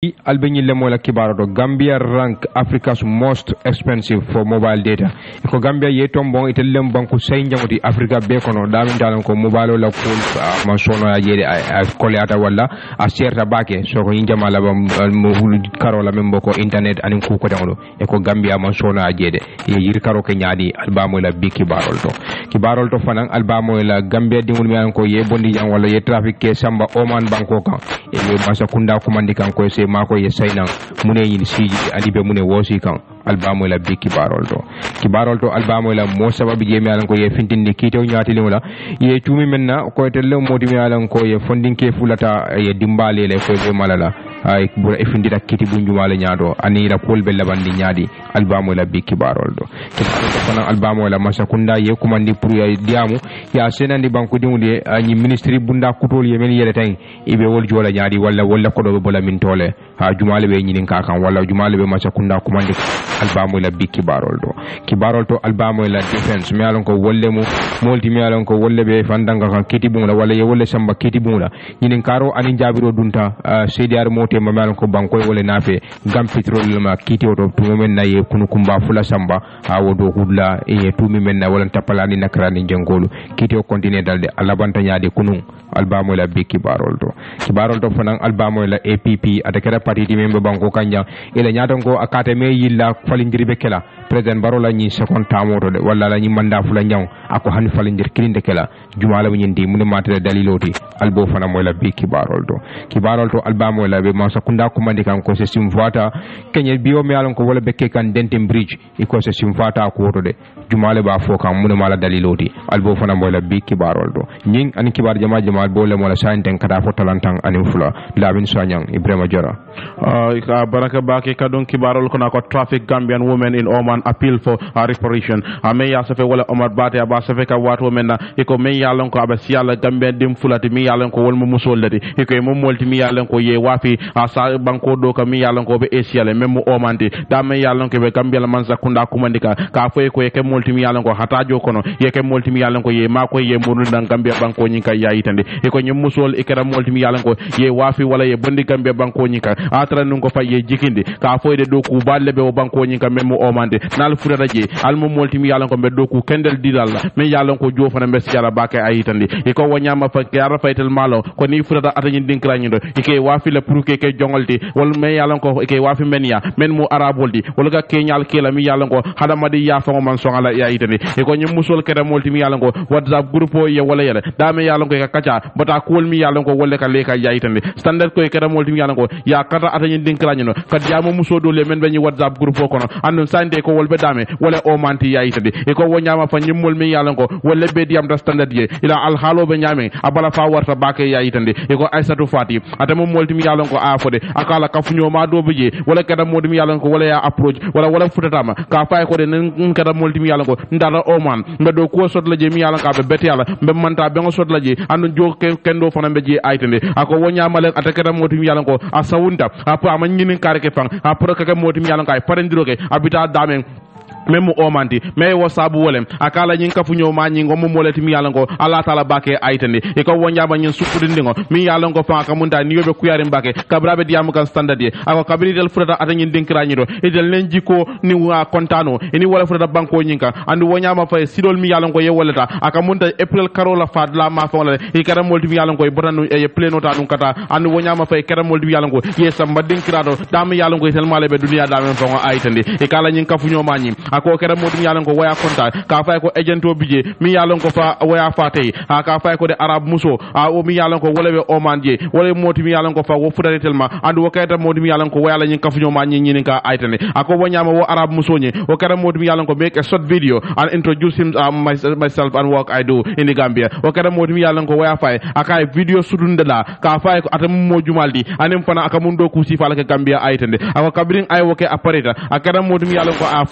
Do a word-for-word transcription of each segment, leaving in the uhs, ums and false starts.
Albany Lemola Kibaro, Gambia rank Africa's most expensive for mobile data. Ko Gambia ye tombon itelem banku Sanyang di Africa bekono damin dalan ko mobile la ko mansono ya yede a koleata wala a certa bake so ko injama la bam karola membo ko internet anin ku ko dangolo e ko Gambia mansono ya yede ye yir karo ke nyaadi albamo la biki barol to kibarol to fanan albamo la Gambia dingul mi an ko ye bondi jang wala ye traffic ke samba Oman banko kan e masa kunda kumandi kan ko se mako ye Sanyang mune yin siji andi be mune wosi kan albamo la bi kibarol to kibarol to albamo la mo sababu je mi alan ko ye fintindi kitew nyaati lewla ye tumi menna ko telle modi mi alan ko ye fondinke fulata ye dimbale le ko be malala ay bura e findita kiti bunjumala nyaado ani la kolbe labandi nyaadi albamo la bi kibarol do kibarol to kono albamo la masakunda ye kumandi pour ya diamu ya senandi banko dimudi ani ministry bunda kutol ye men yele tay ibe wol jola nyaadi walla walla ko do bola min tole ha jumale be nyinin ka kan walla jumale be masakunda kumandi albamo la bi kibarol do kibarol to albamo la defense mi alon ko wolle mu molti mi alon ko wolle be fandanga kan kiti bungla walla ye wolle samba kiti bungla nyinin karo ani jabiro dunta cdr mote ma alon ko banko wolle nafe gam petrol ma kiti oto to men na ye kunu kumba fula samba ha wodo kudla e tumi men na wala tapalani nakrani jengolu kiti o continental de alabanta nyaade kunu albamo la bi kibarol do kibarol to fanan albamo la app atakara parti di membe banko kanja ila nyaatan ko akate me yilla falindir be kala president barola ni second tamoto de wala la ni manda fula nyaw ako han falindir kilinde kala jumala mu nyindi mun matale daliloti albo fana moy la bi kibarol do kibarol to albamo la be ma sakunda ko mandi kan ko se simfata kenye biyo me alon ko wala bekke kan dentim bridge iko se simfata ko to de jumale ba fo kan mun mala daliloti albo fana moy la bi kibarol do nyin an kibar jama jama bole mola sainten kada fo talantan anim fula lamin Sanyang Ebrima jarra uh baraka baki kadon kibarol ko na ko traffic Gambian women in Oman appeal for uh, reparation ame ya safe wala Omar Bate aba safe ka wato menna iko me yalon ko aba siala Gambian dim fulati mi yalon ko wol mo musollati iko mo molti mi yalon ko ye wafi asa banko do ka mi yalon ko be esiale même Oman ti da me yalon ko be Gambia la man sakunda kumandika ka foy ko ke molti mi yalon ko hatajo kono ye ke molti mi yalon ko ye mako ye munu dan Gambia banko nyinka yayitande iko nyum musol ikera molti mi yalon ko ye wafi wala ye bondi Gambia banko nyinka atra nun ko fa ye jikindi ka foy de do ku balle be o banko nyinka même Omande nal furata je almo molti mi yalon ko be do ku kendel didalla me yalon ko jofana be siara bake ayitande iko wonyama fa yara faytel malo ko ni furata atani dinkra nyindo ike wafi le pour ke ke jongolti wal me yalon ko ike wafi menia men mu araboldi wala ga kenyal kela mi yalon ko hada madi ya fa man songala ya ayitande iko nyum musol keda molti mi yalon ko whatsapp groupe o ye wala yele da me yalon ko ka kacha bata kol mi yalon ko wala ka leka ya ayitande standard ko keda molti mi yalon ko ya kata atani dinkra nyindo kad jamo musodo le men be whatsapp groupe o kono andon sande ko wolbe dame wala o manti yayitade e ko wonyama fa nyimmol mi yalan ko wala be diam da standard ye ila al halo be nyame abala fa warta bake yayitande e ko aisatu fati atamo molti mi yalan ko afode akala kafunyo ma do beje wala kada modi mi yalan ko wala ya approach wala wala futatama ka fay ko de nen kada molti mi yalan ko ndala o man be do ko sot la je mi yalan ka be bet yalla be manta be ngo sot la je andon jo kendo fana be je ayitande ako wonyama len atakada modi mi yalan ko asawunta apa man nyinin kare ke fang apro ka modi mi yalan ka parendiro ke abita damen même Omanti mais wo sabu wolem akala nyin kafu nyo ma nyin ngomo moleti mi yalango Allah taala bake aytande e ko wonyaba nyin sukudi ngo mi yalango fa ka munda ni yobe kuyari mbake kabrabe diam kan standard ye ako kabri del furata atanyin dinkra nyido e del len jiko ni wa kontano eni wala furata banko nyinka andu wonyama fa sidol mi yalango ye wolata aka munda april karola fadla ma fa wala e kara molti mi yalango e botanu e pleno ta dum kata andu wonyama fa kara molti mi yalango ye samba dinkra do dam yalango e telmale be dunia dam fa aytande e kala nyin kafu nyo ma nyin ako kera modum yalon ko waya konta ka fay ko agento bije mi yalon ko fa waya fatay ha ka fay ko de arab muso a o mi yalon ko wala be Oman je wala moti mi yalon ko fa wo fudare telma andu wo kayta modum yalon ko waya la nyin kafuño ma nyin nyin ka aytane ako wonyama wo arab muso nye wo kera modum yalon ko make a short video and introduce him uh, myself and work I do in the Gambia wo kera modum yalon ko waya fay aka video sudunde la ka fay ko atam mo jumaldi anem fana aka mundo ku sifala ke Gambia aytande ako kabrin ay wo ke apareta akara modum yalon ko a foyde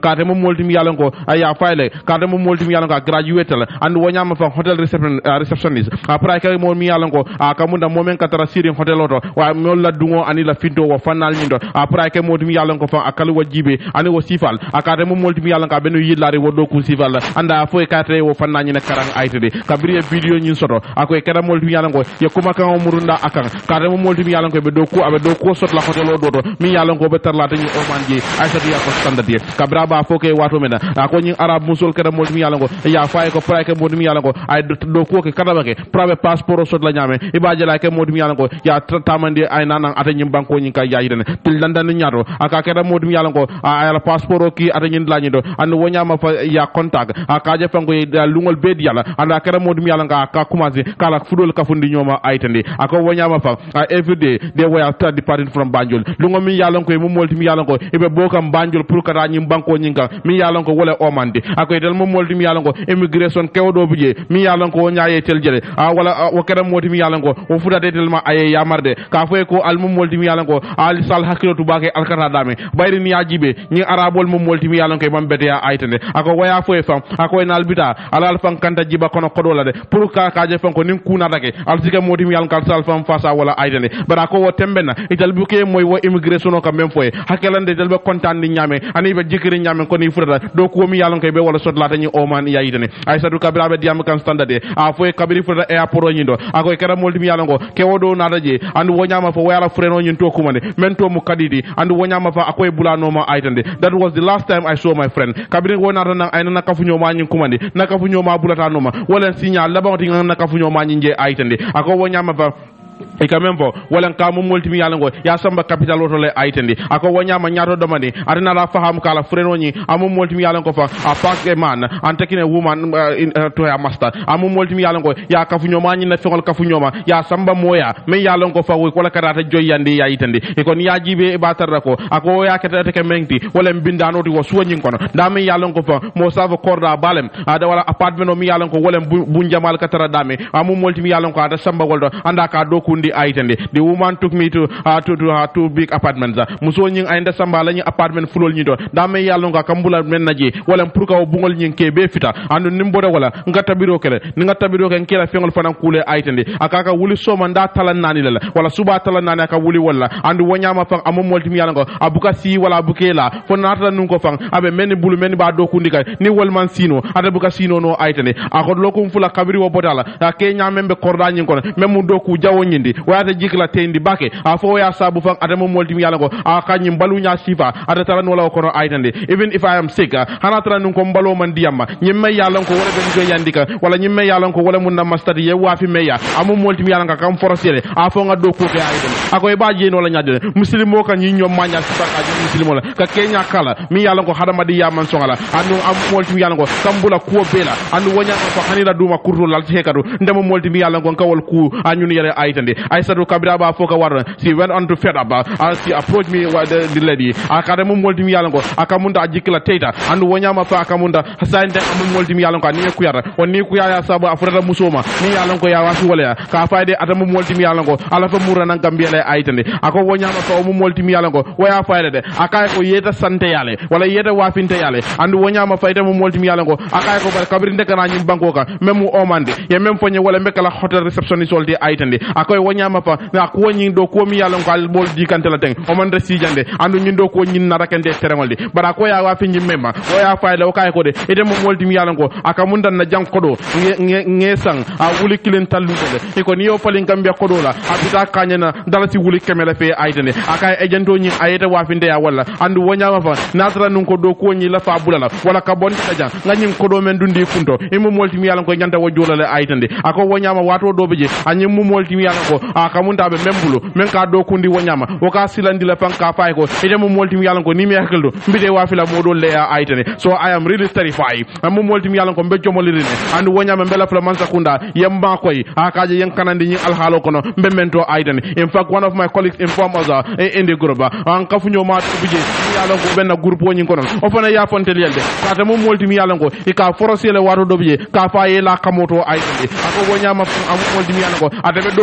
kate mo molti mi yalan ko aya fayle kate mo molti mi yalan ko graduate la and wonyama fa hotel reception uh, receptionist après kay mo mi yalan ko akamunda momen katara sirin hotel oto wa mo la dungo ani la finto wa fanal nyindo après kay mo mi yalan ko fa akalu wajibe ani wo sifal akate mo molti mi yalan ka benu yillari wodo ku sifal anda fo kate wo fanal nyina karang aitede kabriye video nyin soto akoy kera molti mi yalan ko ye kuma kan murunda akan kate mo molti mi yalan ko be do ku abe do ko sot la hotel oto mi yalan ko be tarla tan o manje aisha ya ko standard ye kabra ba fo ke wato mena ko nyin arab musul kera molti mi yalan ko ya fay ko pray ke molti mi yalan ko ay do ko ke kadaba ke prabe passeport sot la nyame ibaje la ke molti mi yalan ko ya tamande ay nanan ata nyim banko nyin kay yaayidene til landan nyaato aka kera molti mi yalan ko ay la passeport ki ata nyin la nyido and wonyama fa ya contact aka je fango lungol bed yala anda kera molti mi yalan ka ka commencer kala fudol ka fundi nyoma aytande aka wonyama fa every day they were start departing from Banjul lungo mi yalan ko mo molti mi yalan ko ibe bokam Banjul pour kata nyim banko nyin ka mi yalan ko wala omande akoy del mo molti mi yalan ko immigration kewdo buje mi yalan ko nyaaye tel jele a wala o kera molti mi yalan ko o fuda detel ma aye yamarde ka foy ko al mo molti mi yalan ko ali sal hakilo to bake alkata dame bayri ni yajibe ni arabol mo molti mi yalan ko bambete ya aytande ako waya foy fam ako nal bita alal fan kanta jiba kono kodola de pour ka ka je fan ko nin kuna dake al sika molti mi yalan ka sal fam fasa wala aytande bara ko wo tembena ital buke moy wo immigration o kam même foy hakelande del be kontan ni nyame ani be jikiri nyame ko ni furata do ko mi yalan ko be wala sot lata ni oman yayitane ay sadu kabira be diam kan standard a foy kabiri furata airport nyindo akoy kera molti mi yalan ko kewodo na daje andu wonyama fa wala freno nyin to kumande mento mu kadidi andu wonyama fa akoy bulano ma aytande that was the last time I saw my friend kabiri wona tan ay na kafu nyoma nyin kumande na kafu nyoma bulata no ma wala signal labawti na kafu nyoma nyin je aytande ako wonyama fa e quand même bo wala ka mo molti mi yalango ya samba capital woto le aytandi ako wonyama nyaato domani adina la faham kala freno ni amo molti mi yalango fa a pack a man and taking a woman uh, in, uh, to her master amo molti mi yalango ya kafu nyoma ni na fengol kafu nyoma ya samba moya me yalango fa ko la karata joyandi ya aytandi e kon ya jibe e batarra ko ako ya kete ke mengti wala mbindano ti wo suwanyin kono da me yalango fa mo savo korda balem ada wala apartment o mi yalango wala bunjamal katara dame amo molti mi yalango ada samba goldo anda ka do kundi aytande the woman took me to uh, to, to her two big apartments muso nyin ay nda samba lañu apartment fulol ñi do da may yalla nga kambula men naji wala pour ka bungol nyin ke be fita andu nimbo wala nga tabiro kele ni nga tabiro ken kila fengol fanan kule aytande akaka wuli soma nda talan nani la wala suba talan nani aka wuli wala andu wonyama fang amom molti mi yalla nga abuka si wala bukela fo natala nun ko fang abe men bulu men ba do kundika ni wol man sino ada buka sino no aytande akod lokum fula kabiri wo bodala ke nyamembe korda nyin kono memu do ku jawo nyindi wata jikla tendi bake a fo ya sabu fang adama molti mi yalla ko a kanyim balu nya sifa ada taran wala ko no aytande even if I am sick hana taran nun ko mbalo man diyamma nyimme yalla ko wala ben go yandika wala nyimme yalla ko wala mun na mastadi ye wafi meya amu molti mi yalla kam forcere a fo nga do ko ke aytande akoy baaje no la nyade muslimo ka nyi nyom manya sifa ka muslimo la ka kenya kala mi yalla ko hadama di yaman songala anu am molti mi yalla ko kambula ko bela anu wonya ko hanira duma kurto lal hekado ndemo molti mi yalla ko kawol ku anyun yare aytande I said to Kabira ba foka warra she went on to fed up uh, she approached me uh, the, the lady akade mo molti mi yalango akamunda ajikila teta andu wonyama fa akamunda hasande am molti mi yalango ni kuyara woni kuyaya sabu afrata musoma mi yalango ya wasi wala ka faade atamu molti mi yalango ala fa mura nan Gambia lay aytande ako wonyama fa mo molti mi yalango waya faade de akay ko yeta sante yale wala yeta wafinte yale andu wonyama fa ita mo molti mi yalango akay ko bar kabiri ndekana nyim banko ka memu omande ye mem fonye wala mbekala hotel receptionist solti aytande akoy wonyama fa na ko nyin do ko mi yalon ko al bol di kante la ten o man de sijande andu nyin do ko nyin na rakende terengol di bara ko ya wa fi nyi memma o ya fayda o kay ko de ede mo molti mi yalon ko aka mundan na jang kodo ngesang a wuli kilen tallu de e ko ni yo falin Gambia kodo la abita kanyana dalati wuli kemela fe aytene aka ejento nyin ayete wa fi ndeya wala andu wonyama fa nasra nun ko do ko nyi la fa bulala wala ka bon ta jang nganyim kodo men dundi funto e mo molti mi yalon ko nyanta wo jolale aytende ako wonyama wato do beje anyim mo molti mi yalon ko aka munda be membulo men ka do kundi wonyama o ka silandi la pan ka fay ko ide mo molti mi yalon ko ni mi hakeldo mbide wa fila modo le aytene so I am really terrified am mo molti mi yalon ko be jomolirine andu wonyama bela fla man sakunda yamba koy aka je yen kanandi ni alhalo kono be mento aytene in fact one of my colleagues inform us uh, in the group an kafunyo ma to bije mi yalon ko benna groupe woni kono o fana ya fontel yelde kata mo molti mi yalon ko e ka forosele wato do bije ka faye la kamoto aytene ako wonyama am molti mi yalon ko adabe do ko wala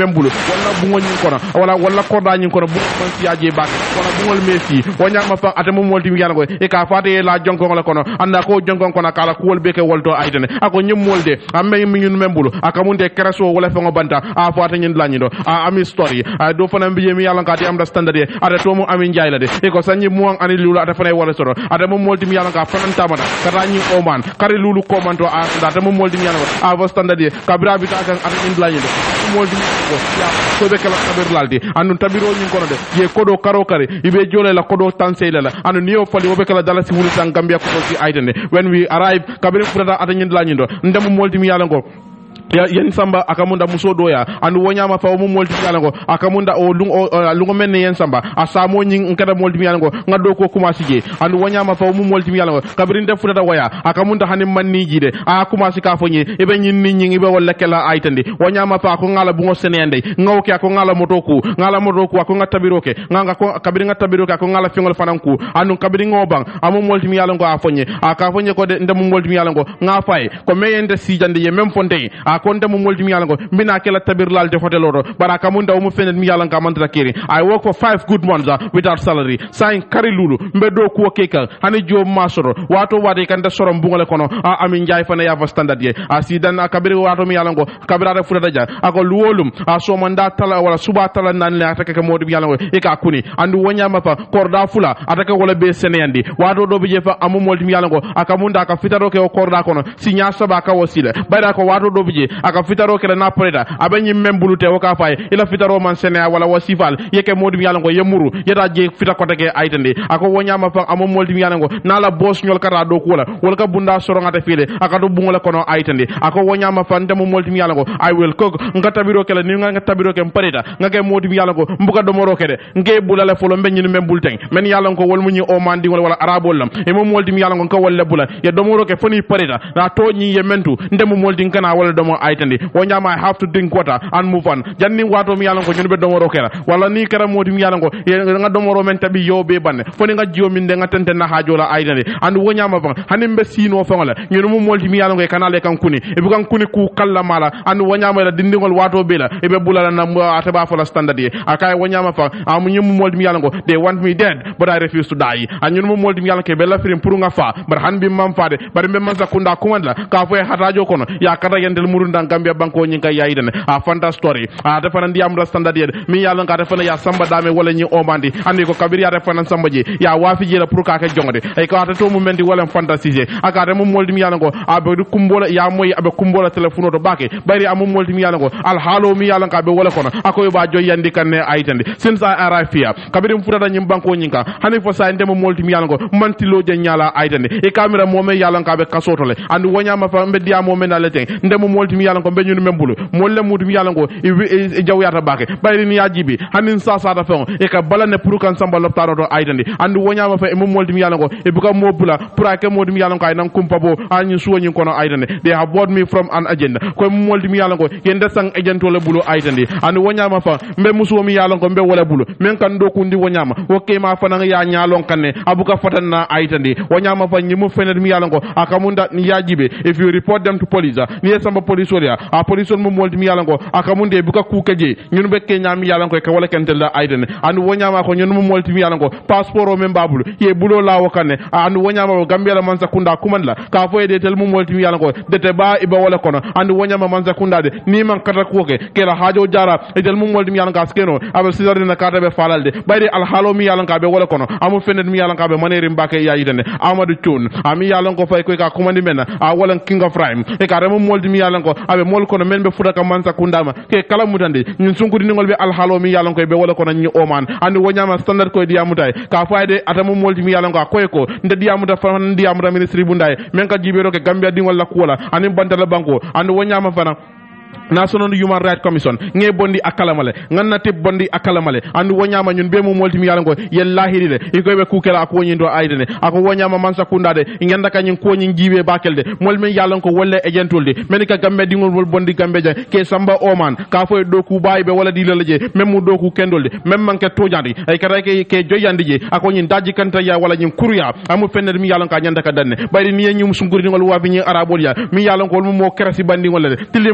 membulu wala bungol nyin kono wala wala korda nyin kono bu man siaje bak wala bungol mesi wonya ma fa ate mo molti mi yalla ko e ka fate la jonko la kono anda ko jonko kono kala ko wolbe ke wolto aytene ako nyum molde amme mi ñun membulu aka munde kreso wala fa ngo banta a fata ñin lañi do a ami story a do fana mbiye mi yalla ka ti am da standard e ata to mo ami njaay la de e ko sanyi mo ani lulu ata fana wala soro ata mo molti mi yalla ka fanan tamata kata ñi oman kare lulu komanto a ata mo molti mi yalla a va standard e kabira bi ta kan ata ñin lañi do molti ko ya so be kala kabir laldi anu tabiro ñin kono de ye kodo karo kare ibe jole la kodo tansele la anu niyo fali wo be kala dala si wulu tan gambia ko ci aytene when we arrive kabir furata ata ñin lañi do ndem molti mi yalla ko ya yen samba akamunda muso doya andu wonyama fa mo molti yalango akamunda o lungo lungo menne yen samba asamo nyin nkada molti yalango ngado ko kuma sije andu wonyama fa mo molti yalango kabrin def futa waya akamunda hanim manni jide a kuma sika fonye ibe nyin nit nyi ibe wala kala aytandi wonyama fa ko ngala bungo senende ngawke ko ngala motoku ngala motoku ko ngatabiroke nganga ko kabrin ngatabiroke ko ngala fingol fananku andu kabrin ngobang amo molti yalango a fonye aka fonye ko de ndem molti yalango nga fay ko meyende sijande ye même fonte konde mo moldi mi yalango mbina kala tabir lalde hotel oro baraka mun daw mo fenet mi yalanka mantra kiri I work for five good months uh, without salary sain kari lulu mbedo ko keka hani jo masoro wato wade kan de sorom bungale kono a ami njaay fana ya va standard ye a sidan akabiri wato mi yalango kabira futa daja ako luwolum a so manda tala wala suba tala nan le ataka modi mi yalango e ka kuni andu wonya ma fa korda fula ataka wala be seneyandi wato do bije fa amu moldi mi yalango akamunda ka fitaro ke o korda kono sinya saba ka wasile bayda ko wato do bije aka fitaro kala na preda abanyi membulute waka fay ila fitaro man sene wala wasifal yeke modim yalango yemuru yeda je fita ko teke aytande ako wonyama fa amo moldim yalango nala boss nyol kata do kula wala ka bunda sorongata file aka do bungola kono aytande ako wonyama fa ndemo moldim yalango I will cook ngata biro kala ni nga tabiro ke preda ngake modim yalango mbuka do moro kede nge bulale folo mbenyi membulten men yalango wol munyi o mandi wala arabol lam e mo moldim yalango ko wala bula ya do moro ke foni preda na to nyi yementu ndemo moldim kana wala do mo aytande wonyama I have to drink water and move on janni wato mi yalango nyun be domoro kera wala ni kera modi mi yalango nga domoro men tabi yo be banne foni nga jio min de nga tente na hajola aydane and wonyama fa hanim be sino fangala nyun mo moldi mi yalango e kanale kan kuni e bu kan kuni ku kala mala and wonyama la dindingol wato be la e be bulala na ataba fola standard ye akay wonyama fa am nyum moldi mi yalango they want me dead but I refuse to die and nyun mo moldi mi yalango be la firim pour nga fa bar han bi mam faade bar be man sakunda kumanda ka fo hatajo kono ya kata yendel murunda Gambia banko nyinga yaiden a fanta story a defana ndiyam la standard ye mi yalla nga defana ya samba dame wala nyi omandi andi ko kabiri ya defana samba je ya wafi je la pour ka ka jongde ay ko ata to mu mendi wala fantasise aka de mu moldi mi yalla ngo abe kumbola ya moy abe kumbola telephone to bake bari amu moldi mi yalla ngo al halo mi yalla nga be wala kono akoy ba joy yandi kanne aytande since I arrive here kabiri mfuta da nyim banko nyinga hani fo sa ndemo moldi mi yalla ngo mantilo je nyala aytande e camera mo me yalla nga be kasotole andi wonya ma fa mbedi ya mo me na lete ndemo moldi mi yalla ngo be nyunu membulu molle mutum yalla ngo e jawyata bake bayri ni yajibi hanin sa sa da fon e ka balane pour kan samba loptaro do aytandi andu wonyama fa e mo moldi yalla ngo e buka mobula pour ake modum yalla ngo ay nan kumpa bo anyu suwoni kono aytandi they have bought me from an agenda ko mo moldi yalla ngo yende sang agent wala bulu aytandi andu wonyama fa mbe musuwami yalla ngo mbe wala bulu men kan do kundi wonyama wokke ma fa nan ya nyalon kanne abuka fatanna aytandi wonyama fa nyimu fenet mi yalla ngo akamunda ni yajibe if you report them to police ni samba police wala a police mo moldi mi yalla ngo akamunde buka kukeje ñun bekke ñam yalla ngo ka wala kentel da ayden andu wonyama ko ñun mo moldi mi yalla ngo passeport o men babulu ye bulo lawo kanne andu wonyama Gambia la man sakunda kumanda ka fo de tel mo moldi mi yalla ngo dete ba iba wala kono andu wonyama man sakunda de ni man kata kuke ke la hajo jara e tel mo moldi mi yalla nga skeno abe sidar na kata be falalde bayri al halo mi yalla nga be wala kono amu fenet mi yalla nga be maneri mbake ya yidene amadou tune ami yalla ngo fay ko ka kumandi mena a wala king of rhyme e ka remo moldi mi yalla ngo abe mol kono men be fuda ka man sakundama ke kala mutande ñun sunkudi ngol be al halo mi yalla ngo be wala kono ñi oman andi wonyama standard ko diamutay ka fayde atamu moldi mi yalla ngo koy ko nde diamuta fa diamuta ministry bunday men ka jibero ke Gambia dingol la kuwala ani bantala banko andi wonyama fana National Human Rights Commission nge bondi akalamale nganna tip bondi akalamale andu wonyama ñun be mo molti mi yalla ngo yellahi de iko be kukela ak wonyindo aydene ak wonyama man sakunda de ngenda ka ñin ko ñin jibe bakelde mol men yalla ngo wolle agentulde men ka gambe dingol wol bondi gambe ja ke samba oman ka fo do ku baybe wala di lalaje même mu do ku kendolde même man ke tojandi ay kara ke ke joyandi je ak ñin daji kanta ya wala ñin kurya amu fenner mi yalla nga ñanda ka danne bayri ni ñum sunguri ngol wa bi ñi arabol ya mi yalla ngo mo kerasi bandi ngol de tilimbal ya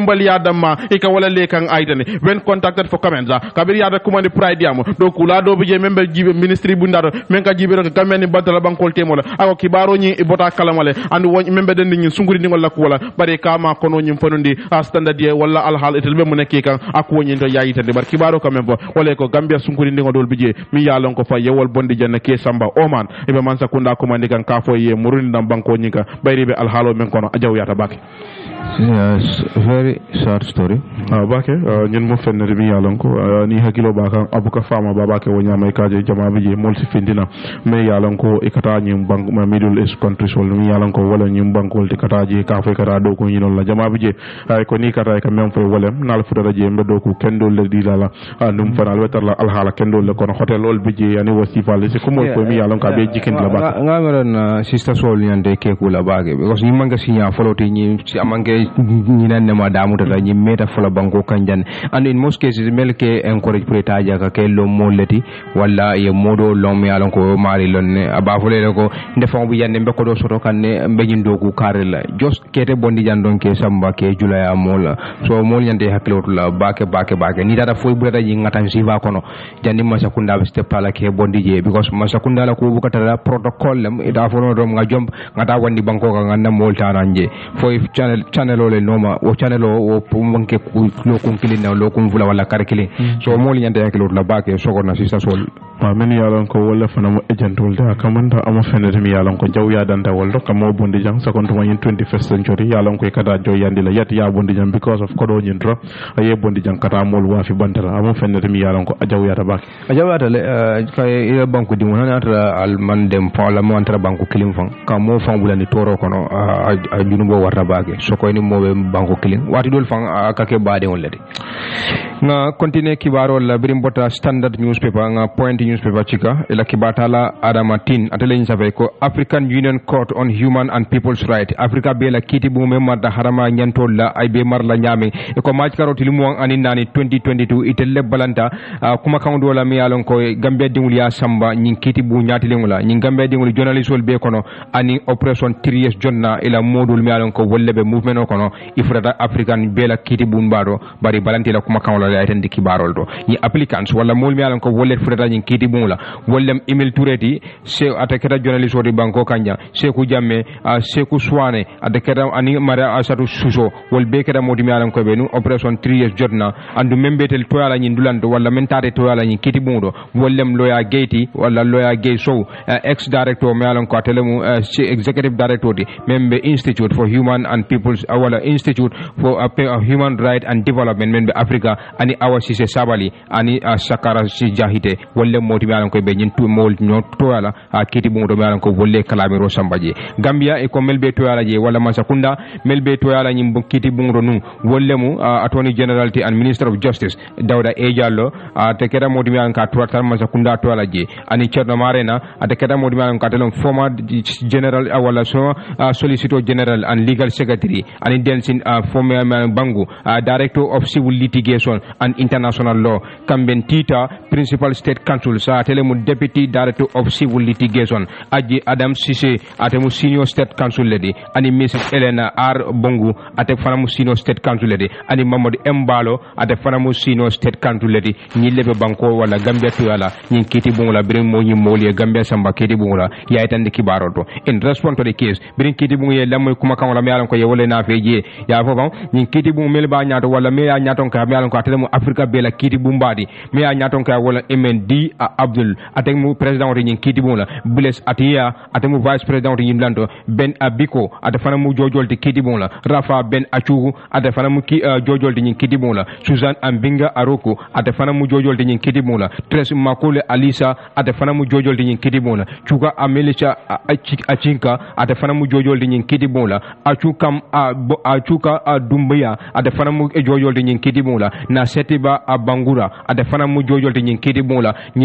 madamma ika wala lekan aitani when contacted for comments kabir yada kumani pride yamo do kula do bije member jibe ministry bundaro men ka jibe ko kameni batala bankol temola ako kibaro nyi ibota kalamale and won member den nyi sunguri ngol la wala bare kama kono nyi fonundi a standard ye wala al hal etel be mu nekke kan ak woni to yayitande bar kibaro quand même bo wala ko Gambia sunguri ngol dol bije mi yalon ko fa yewol bondi janna ke samba oman ibe man sakunda ko mandi kan ka fo ye murundi dam banko nyi ka bayri be al halo men kono ajaw yata baki. Yes, very short story. Ah, bake ñun mo fenn mi yalon ko ni hakilo baka abuka fama babake wonya may kaje jama bije multi findina me yalon ko ikata ñum bank ma middle east countries wala mi yalon ko wala ñum bank wol ikata je ka fay kata do ko ñinol la jama bije ay ko ni kata ka mem fay wolem nal futara je mbe do ko kendo le di la num fanal wetar la al hala kendo le kono hotel ol bije yani wasifa le ko mo ko mi yalon ka be jikin la ba nga meron sister sol ñande ke ko la bage because ni manga sinya foloti ñi ci amange ñi nan ma damu ta ñi meta fola banko kanjan and in most cases melke encourage pour taja ka ke lo molati wala ye modo lom ya lon ko mari lon ne aba fole ko ndefon bu yande be ko do soto kan ne be ñin dogu kare la just kete bondi jandon ke samba ke julaya mola so mol ñande haklo la bake bake bake ni data foy bu data ñi ngatan si va kono jandi ma sakunda be step pala ke bondi je because ma sakunda la ko bu katara protocol lam ida fono do nga jom ngata wandi banko ka nganda mol tananje foy channel channel ole noma o channel o manke ku lo kun kilin na lo kun vula wala kar kilin so mo li nyande yakilo la bake sogo na sisa sol ma men yalan ko wala fana mo agent wol da kamanda amo fenete mi yalan ko jaw ya danta wol do kam mo bondi jang second to in twenty-first century yalan ko kada jo yandi la yat ya bondi jang because of kodo nyintro aye bondi jang kata mol wa fi bantara amo fenete mi yalan ko ajaw ya tabak ajaw ya tale kay ila banku di mo natra al man dem fa la mo antara banku kilim fang kam mo fang bulani toro kono a junubo warta bake so ko ni mo be banku kilim wati dol fang akake baade on lede nga continue kibaro la birim bota standard newspaper nga point newspaper chika ila kibata la adama tin atele ni sabe ko African Union Court on Human and People's Right Africa be la kiti bu memma da harama nyantol la ay be mar la nyame e ko match karoti limu ani nani twenty twenty-two itelle balanta kuma kan do la mi yalon ko Gambia dingul ya samba nyin kiti bu nyati lingula nyin Gambia dingul journalist wol be kono ani operation three jonna ila modul mi yalon ko wollebe movement kono ifrata African be la kiti bu mbaro bari balanti la kuma kan la ay tan diki barol do ni applicants wala mol mi yalon ko wolle frata nyin kiti bu la wollem email tureti se atakata journalist wodi banko kanja Seku Jamme Seku Swane atakata ani mara asatu suso wol be kada modi mi yalon ko be nu operation three jonna andu membetel to yala nyin dulando wala mentare to yala nyin kiti bu do wollem loya gate wala loya gay so ex director mi yalon ko atelemu executive director di membe Institute for Human and People's wala Institute for uh, Human Right and Development membe Africa ani awasi se sabali ani uh, sakara si jahite wolle moti mi alan ko be nyin tu mol nyo to yala uh, kiti bu do mi alan ko wolle kalamiro sambaje Gambia e ko melbe to yala je wala masakunda melbe to yala nyim kiti bu do nu wolle mu uh, Attorney General and Minister of Justice Dawda Ejallo uh, te kera moti mi alan ka to tar masakunda to yala je ani Cerno Marena ate kera moti mi alan ka telon former general uh, wala so uh, Solicitor General and Legal Secretary ani Densin uh, former uh, Bangu uh, Director of Civil Litigation and International Law Kamben Tita Principal State Counsel sa telemu Deputy Director of Civil Litigation Aji Adam Sise atemu Senior State Counsel lady ani Missus Elena R Bongu ate fanamu Senior State Counsel lady ani Mamadou Mbalo ate fanamu Senior State Counsel lady ñi lebe banko wala Gambia to yala ñi kiti bungula birin mo ñi moli Gambia samba kiti bungula ya itande kibaroto in response to the case birin kiti bungu ye lamoy kuma kan wala mi yalan ko ye wala na feje ya fofam ñi kiti bungu mel ba ñaato wala me ya ñaaton ka mi yalan ko atele Africa be la kiti bumbadi me ya ñaaton ka wala M D Abdul atek mu president ñi kiti bungula Bless Atia atemu vice president ñi lanto Ben Abiko ate fana mu jojolti kiti bungula Rafa Ben Achugu ate fana mu ki uh, jojolti ñi kiti bungula Susan Ambinga Aroko ate fana mu jojolti ñi kiti bungula Tres Makole Alisa ate fana mu jojolti ñi kiti bungula Chuga Amelisha Achinka ate fana mu jojolti ñi kiti bungula Achukam Achuka Dumbaya ate fana mu jojolti ñi kiti bungula na Setiba Bangura ate fana mu jojolti ñi kiti bungula ñi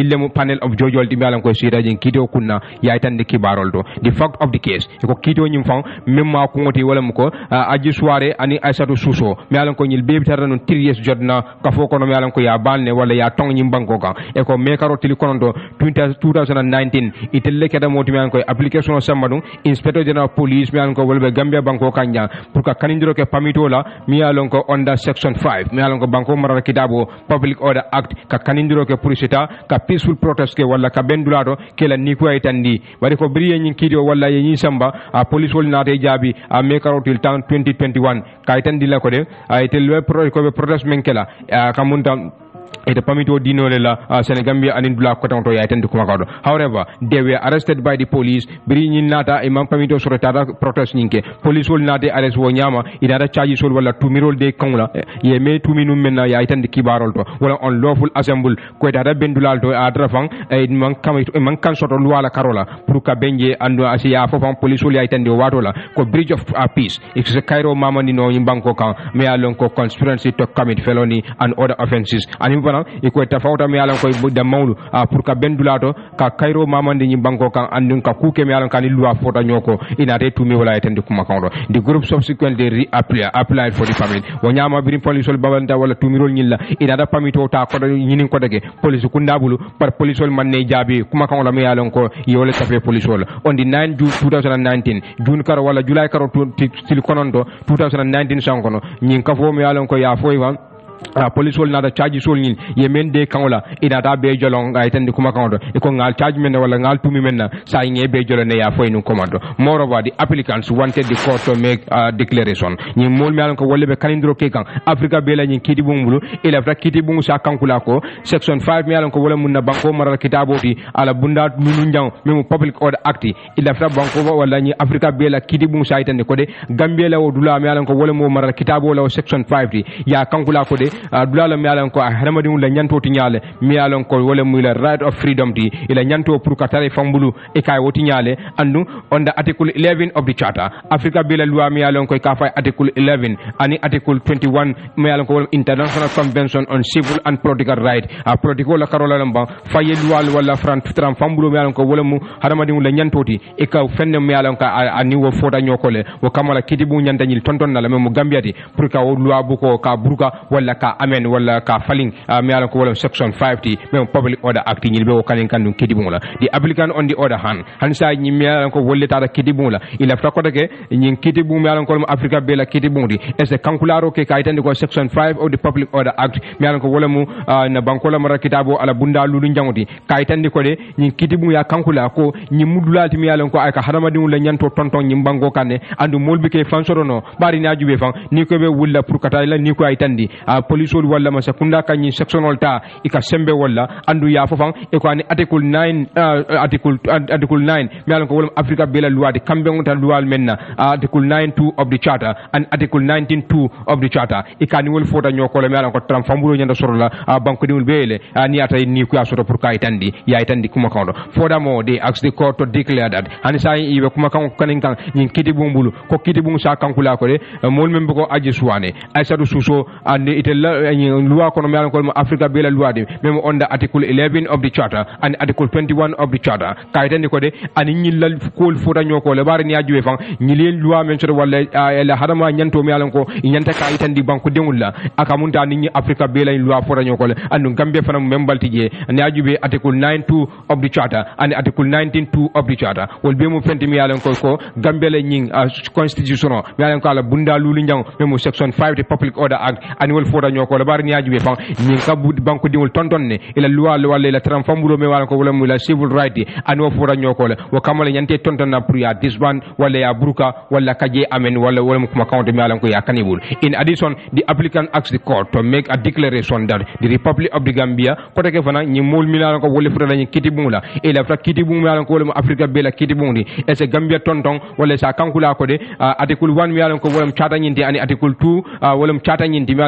ñillemu panel of jojol di melan ko sira jin kito kunna ya tan de kibarol do the fact of the case ko kito nyim fam memma ko ngoti wala ko aji soirée ani aissatou suso melan ko ñil bebi tarra non tries jodna ka fo ko no melan ko ya balne wala ya tong nyim banko kan e ko me karo tili konondo twenty nineteen itelle keda moti melan ko application sambadum inspector general police melan ko wolbe gambia banko kanja pour ka kanindiro ke pamito la melan ko under section five melan ko banko mara kitabo public order act ka kanindiro ke purisita ka peaceful protest ke wala ka bendulato ke la niko ay tandi bari ko briye nyin kidio wala yin samba a police wol nate jabi a me karotil tan twenty twenty-one ka tandi la ko de ay tel pro ko protest men kala ka munta ite pamito dinole la uh, Senegambia anin dula ko tanto ya tendi kuma kado. However, they were arrested by the police. Biri nyin nata imam pamito sore tada protest nyinke. Police wol nate arrest wo nyama inada charges wol wala tumirol de kongla ye me tuminu menna ya tendi kibarol to wala unlawful assembly ko tada bendulal to adra fang e man kam man kan soto luwala karola pour ka benje ando asiya fofan police wol ya tendi wato la ko bridge of uh, peace it's a Cairo mamani no yimbanko kan me alon ko conspiracy to commit felony and other offenses and iko tafawta mi alan koy da mawlu pour ka bendulato ka Cairo mamande nyi banko kan andun ka kuke mi alan kan loi fota nyoko inate tumi wala etende kuma kawdo the group subsequently reapply applied for the family wonyama birim police wol babanda wala tumirol nyilla inada pamito ta ko nyinin ko dege police kundabulu par police wol manne jabi kuma kawla mi alan ko yole safe police wol on the nine June twenty nineteen June kar wala July kar til konondo twenty nineteen sankono nyin ka fo mi alan ko ya foy wan Uh, police wol nada charge sol ñin ye men de kangola ina ta be jolong ay tan kuma kangodo e ko ngal charge men wala ngal tumi men sa ngi be jolo ne ya foy nu commando moreover the applicants wanted the court to make a uh, declaration ñi mol mi alon ko wolle be kalindro ke kan africa be la ñi kiti bungulu ila fra kiti bungu sa kankula ko section five mi alon ko wala munna banko mara kitaboti ala bunda lulu njang memo public order act ila fra banko wala ñi africa be la kiti bungu sa tan ko de gambia la wodula mi alon ko wala mo mara kitabo la section five di ya kankula ko de Uh, dulala mi alan ko haramadi la nyanto ti nyale mi alan ko wala muy la right of freedom ti ila nyanto pour ka tare fambulu e kay woti nyale andu on the article eleven of the charter africa be la loi mi alan ko ka fay article eleven ani article twenty-one mi alan ko international convention on civil and political right a political la karola lamba fay loi wala fran tram fambulu mi alan ko wala mu haramadi la nyanto ti e ka fenne mi alan ka ani wo foda nyokole wo kamala kidibu nyanta nyil tonton na la mu gambia ti pour ka loi bu ko ka buruka wala ka amen wala ka faling uh, mi alan ko wala section five ti même public order act ñi be ko kanin kan dum kidibula the applicant on the other hand han sa ñi mi alan ko wolle tata kidibula ila fa ko deke ñi kidibu mi alan ko africa be la kidibundi est ce kankularo ke kaytande ko section five of the public order act mi alan ko wala mu uh, na banko la mara kitabo ala bunda lulu njangoti kaytande ko de ñi kidibu ya kankula ko ñi mudulati mi alan ko ay ka hadamadi la nyanto tonton ñi bango kanne andu molbi ke fansorono bari na jube fan ni ko be wulla pour kata la ni ko ay tandi uh, police wol wala ma sakunda kanyi sectional ta ika sembe wala andu ya fofan e ko ani article nine uh, article uh, article nine mi alan ko wala africa bela loi de kambe ngonta loi menna uh, article nine two of the charter and article nineteen two of the charter ikani wol fota nyoko le mi alan ko tram fambulo nyanda sorola uh, banko diwul bele uh, ni ata ni ku asoto pour kay tandi ya tandi kuma kawdo furthermore they ask the court to declare that hani sai ibe kuma kan kanin kan nyin kiti bumbulu ko kiti bungu sa kankula ko de uh, mol membe ko aji suwane aissatou suso and itella loi kono mi alan ko africa be la loi de même on the article eleven of the charter and article twenty-one of the charter kaytandi ko de ani ñillal kol fota ñoko le bari ni ajuwe fan ñilen loi men so wala la hadama ñanto mi alan ko ñanta kaytandi banko dengul la aka munta ni africa be la loi fota ñoko le andu gambe fanam membalti je ni ajuwe article nine two of the charter and article nineteen two of the charter wol be mo fenti mi alan ko ko gambe la ñing constitution mi alan ko ala bunda lulu ñang même section five the public order act annual fota ñoko le bari ni ajuwe fan ñing ka bud banko dingul tonton ne ila loi wala ila tram fambulo me wala ko wala mu la civil right annual fota ñoko le wo kamale ñante tonton na pour ya disband wala ya bruka wala kaje amen wala wala mu kuma kawde mi alan ko ya kanibul in addition the applicant asks the court to make a declaration that the republic of the Gambia ko take fana ñi mol mi alan ko wala fota la ñi kitibula ila fra kitibum mi alan ko wala africa be la kitibundi et ce Gambia tonton wala sa kankula ko de article one mi alan ko wala chata ñinti ani article two wala chata ñinti mi alan ko africa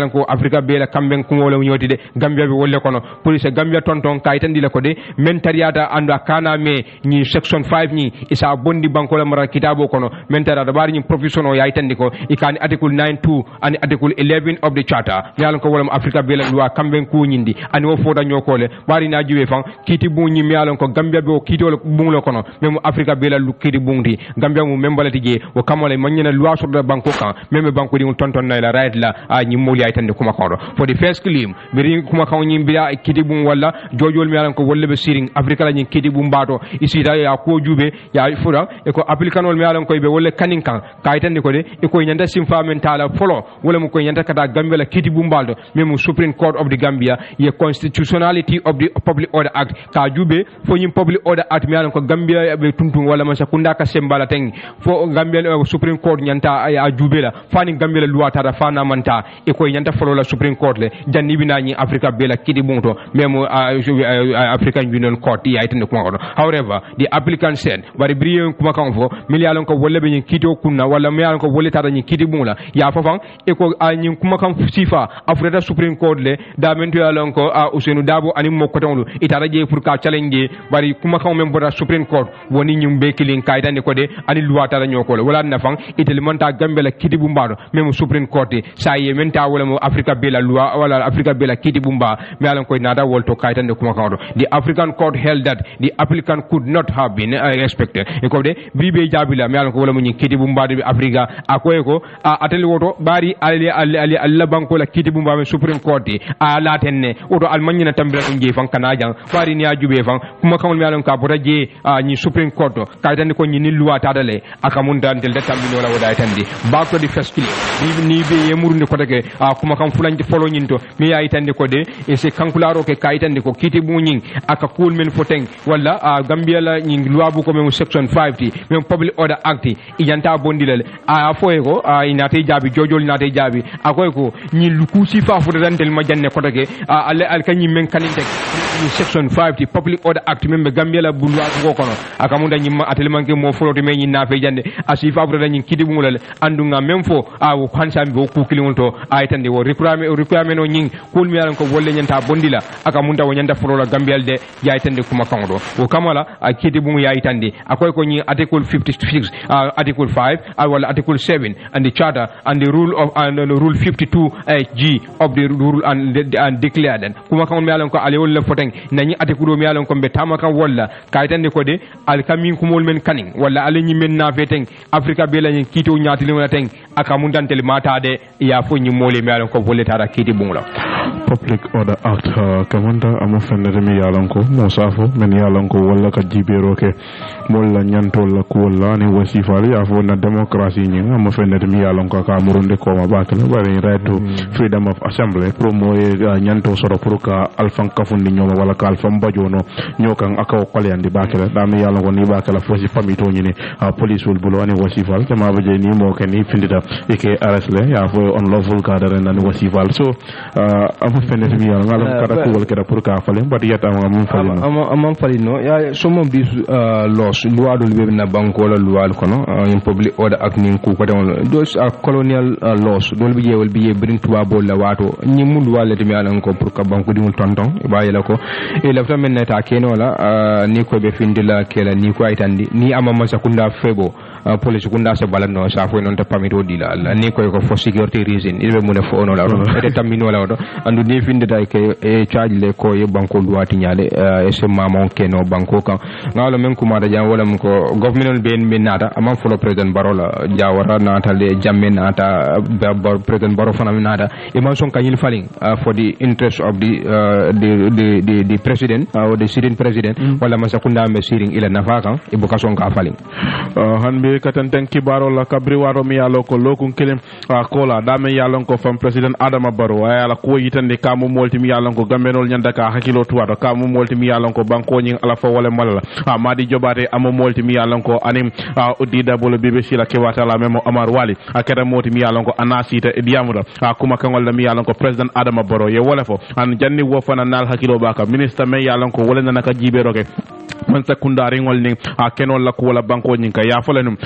Africa be la kamben ko wala nyoti de Gambia be wolle kono police Gambia tonton kaytandi la ko de mentariata anda kana me ni section five ni isa bondi banko la mara kitabo kono mentariata bari ni professional yaytandi ko ikani article nine two and article eleven of the charter yalon ko wala Africa be la loi kamben ko nyindi ani wo foda nyokole bari na jiwe fan kiti bu nyi yalon ko Gambia be o kitol bungulo kono memo Africa be la kiti bungdi Gambia mu membalati je wo kamole manyena loi sur de banko kan meme banko di tonton na la right la a nyi moli yaytandi kuma kono for the first claim biri kuma kan nyi biya kiti bun wala jojol mi yalon ko wolle be siring Africa la nyi kiti bun bato isita ya ko jube ya fura e ko applicanol mi yalon ko be wolle kanin kan kaytandi ko de e ko nyanda simfa men tala folo wala mu ko nyanda kata Gambia la kiti bun baldo meme Supreme Court of the Gambia ye constitutionality of the Public Order Act ka jube fo nyi Public Order Act mi yalon ko Gambia be tuntun wala ma sakunda ka sembala ten fo Gambia uh, Supreme Court nyanta ay a jube la fani Gambia la loi tara fana manta e ko nyanta folo la Supreme Court le janni bina nyi Africa be la kiti bunto memo uh, uh, African Union Court ya itende kuma kono however the applicant said bari briye kuma kan fo mi yalon ko wolle be nyi kiti kunna wala mi yalon ko wolle tara nyi kiti bunla ya fafan e ko uh, nyi kuma kan sifa Africa Supreme Court le da mento yalon ko uh, Usenu Dabo ani mo ko tawlu itara je pour ka challenge bari kuma kan mem boda Supreme Court woni nyum be kilin kaydande ko de ani loi tara nyoko wala na fan itel monta Gambia la kiti bumbado mem Supreme Court sa ye menta wala mo Africa be la loi wala Africa be la kiti bumba mi yalon ko nada wolto kaydande kuma kan the African court held that the applicant could not have been uh, respected e ko de bibe jabila mi yalon ko wala mo nyi kiti bumba de Africa akoy ko uh, atel woto bari ali ali ali alla banko la kiti bumba me Supreme Court a la tenne woto al manyina tambira dum je fan kana jang bari ni ajube fan kuma kan mi yalon ka bota je uh, ni Supreme Court kaydande ko nyi ni loi tadale aka mun dan del tambino la wada tandi back to the first kili ni ni be yemurunde ko de uh, kuma kan fulanji folo nyinto mi yayi tande ko de e se kankularo ke kaydande ko kiti bu nyin aka cool men foteng wala uh, Gambia la nyin loi bu ko mem section five ti mem Public Order Act i janta bondilal a foye ko a inate jabi jojol inate jabi akoy ko nyi luku sifa fu dan del ma janne ko de al al kanyi men kaninte section five ti Public Order Act mem Gambia la bu loi ko kono aka mun danyi ma atel manke mo foloto me nyi na fe jande asifa fu dan nyi kidi bu mulal andunga mem fo a wo khansam be ku kilingol to ay tande wo requirement requirement no nyin kul mi yalan ko wolle nyanta bondila aka mun dawo nyanda folola Gambia de yaay tande kuma kango wo kamala a kidi bu yaay tande akoy ko nyi article fifty-six uh, article five uh, well article seven and the charter and the rule of and uh, rule fifty-two uh, G of the rule and, the, and declared and kuma kan mi yalan ko ale wolle foteng nani article mi yalan ko be tamaka walla kaytande ko de al kamin kumol men kaning walla ale nyi men na feteng Africa be la nyi kito nyaati le wona teng aka mun dantel mata de ya fo nyi mole mi yalan ko wolle tara kiti bungla Public Order Act uh, kamanda amo fenere mi yalan ko mo safo men yalan ko walla ka jibero ke molla nyanto la ko walla ni wasifali ya fo na democracy nyi amo fenere mi yalan ko ka murunde ko ma bakala bari right to mm. freedom of assembly promoye uh, nyanto soro pour ka alfan kafundi nyoma wala ka alfan bajono nyokan akaw kolyandi bakala da mi yalan ko ni bakala fo si pamito nyi ni uh, police wol bulo ani wasifal kama baje ni mo ken ni findita ike arrest le ya fo unlawful cadre na ni wasifal so uh, amo fenere mi yalan ngalam kada ko wol keda pour ka falen but yata am falino am am falino ya some of these uh, laws loi do be na banko la loi kono in Public Order Act ni ku ko don those are colonial uh, laws do be jewol be bring tuba bol la wato ni mu loi le mi yalan ko pour ka banko di mul tonton ba yela ko e la fta men neta keno la uh, ni ko be findila kela ni ko aytandi ni amama sakunda febo uh, police kunda se balano sa fo non ta pamito dila ni ko ko for security reason ibe mu ne fo no la ete tambino la do andu ni findita ke e charge le ko ye banko luwati nyale e se mamon keno banko kan ngalo men kuma da jam wala mun ko government ben min nata amam folo president barola jawara nata le jamme nata president baro fana min nata e man son kanyil falling uh, for the interest of the uh, the, the the the president or uh, the sitting president mm. wala man sakunda me siring ila nafa kan e buka son ka falling uh, hanbe katanten kibaro la kabri waro mi yalo ko lokun kelim uh, kola dame yalon ko fam president Adama Barrow ala ko yitande kamu molti mi yalon ko gambenol nyanda ka hakilo tuwato kamu molti mi yalon ko banko nyin ala fo wala malala ah madi jobate amo molti mi yalon ko anim ah udida bolo B B C la kewata la memo Amar Wali akere moti mi yalon ko anasita e diamuda ah kuma kangol la mi yalon ko president Adama Barrow ye wala fo an janni wo fana nal hakilo baka minister me yalon ko wala nana ka jiberoke man sekundari ngol ni a kenol la ko wala banko nyin ka ya folenum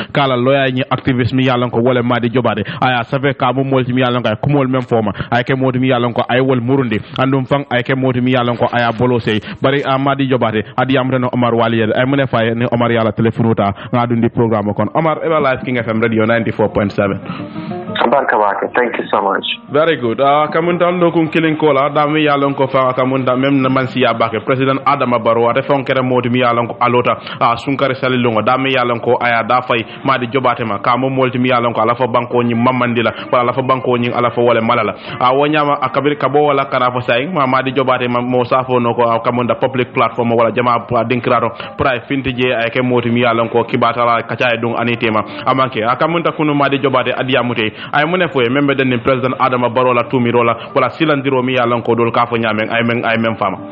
kala lawyer ni activist mi yalan ko wala madi jobade aya safe ka mo molti mi yalan ko kumol même foma ay ke modi mi yalan ko ay wol murundi andum fang ay ke modi mi yalan ko aya bolo sey bari madi jobade adi amreno Omar Wali ay mune fay ni Omar yalla telephone ta ngadundi programme kon Omar Eva Live King F M radio ninety-four point seven. Thank you so much. Very good. Uh, kamunta ndo kun killing kola da mi yalon ko fa kamunta mem na man siya bake President Adama Barrow ate fon kere modi mi yalon ko alota uh, sunkare salilongo da mi yalon ko aya da fay madi jobate ma ka mo molti mi yalon ko ala fa banko nyi mamandila wala ala fa banko nyi ala fa wala malala a uh, wonyama akabir kabo wala kana fa say ma madi jobate ma mo safo no ko uh, kamunta public platform wala jama uh, dinkrado pray fintije ay ke modi mi yalon ko kibatala kacaay dung anitema amanke akamunta kunu madi jobate adiyamute ay mune fo membe den President Adama Barrow la tumirola wala silandiro mi yalon ko dol ka fo nyamen ay men ay men fama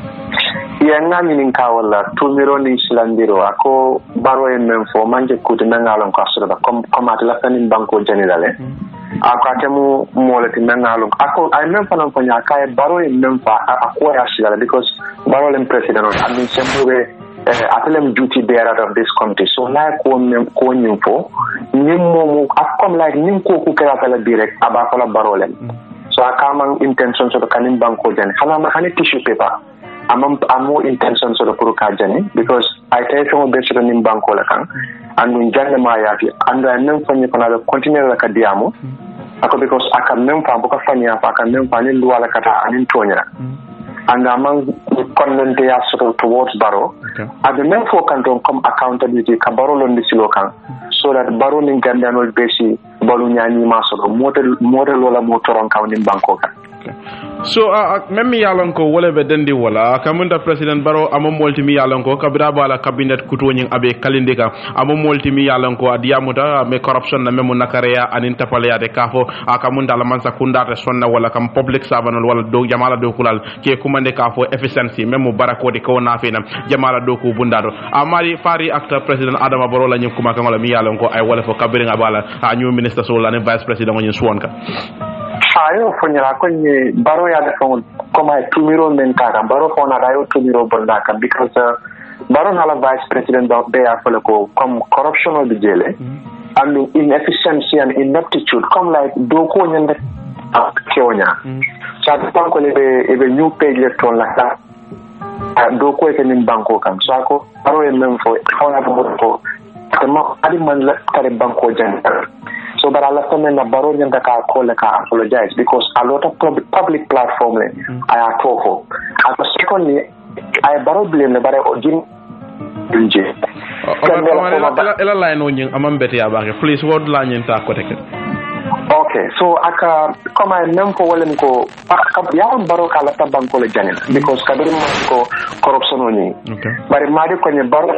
ya ngami nin ka wala tumiro ni silandiro ako Barrow en men fo manje kuti nangalon ko asura comme comme atla tanin banko generale ako atemu molati nangalon ako ay men fana ko nya kay Barrow en men fa ako ya sigala because Barrow le president on amin sembuwe uh, atelem duty bearer of this country. So like ko ko nyimfo nyimmo akom like nim ko ku kala kala direct aba kala barolem. So akama intention so kanim banko jan hala ma hani tissue paper amam amo intention so ko ka jani because I tell you be so nim banko la kan and mun janne ma yati and nan fanyi kana da continue la ka diamo ako because aka mem fa ko fanya fa aka mem fa ni luwala kata anin tonya and among convente ya sort towards Barrow. Okay. At the men for can come accountability ka Barrow lon disilo kan so that Barrow nin Gambia no besi balu nyani maso model model wala motoron kan nin banko kan. So uh, memi yalon ko wala be dendi wala kamunda President Barrow amo multimi yalon ko kabira bala cabinet kutoñing abe kalindika amo multimi yalon ko adiamuta me corruption na memu nakareya anin tapaleya de kafo akamunda la mansa kundata sonna wala kam public servant wala do jamala do kulal ke kumande kafo efficiency memu barako de ko nafina jamala do ko bundado amari fari actor President Adama Barrow la nyum kuma kan wala mi yalon ko ay wala fo kabira bala a new minister so la ne vice president ngi suwonka ayo fonyala konye Barrow ya defo koma tumiro men kaka Barrow fona dayo tumiro bondaka because uh, Barrow hala vice president of they are ko comme corruption of the jele mm. and inefficiency and ineptitude come like do ko nyande kyonya mm. sa tan ko lebe ebe new page le ton la ta do ko e nin banko kam so ko Barrow en men fo fona ko ko adi man la kare banko jan. So, but I left them in the Barrow and the car call the car apologize because a lot of pub- public platform mm-hmm. I are told. And secondly, I Barrow blame the Barrow Jim. Ela line on you, I'm better about it. Please, what line in Takotek? Okay, so I come and name for Wallen go. Yawan Barrow Kalata Banko Janet because Kabin go corruption on you. Okay, but in Madi when you Barrow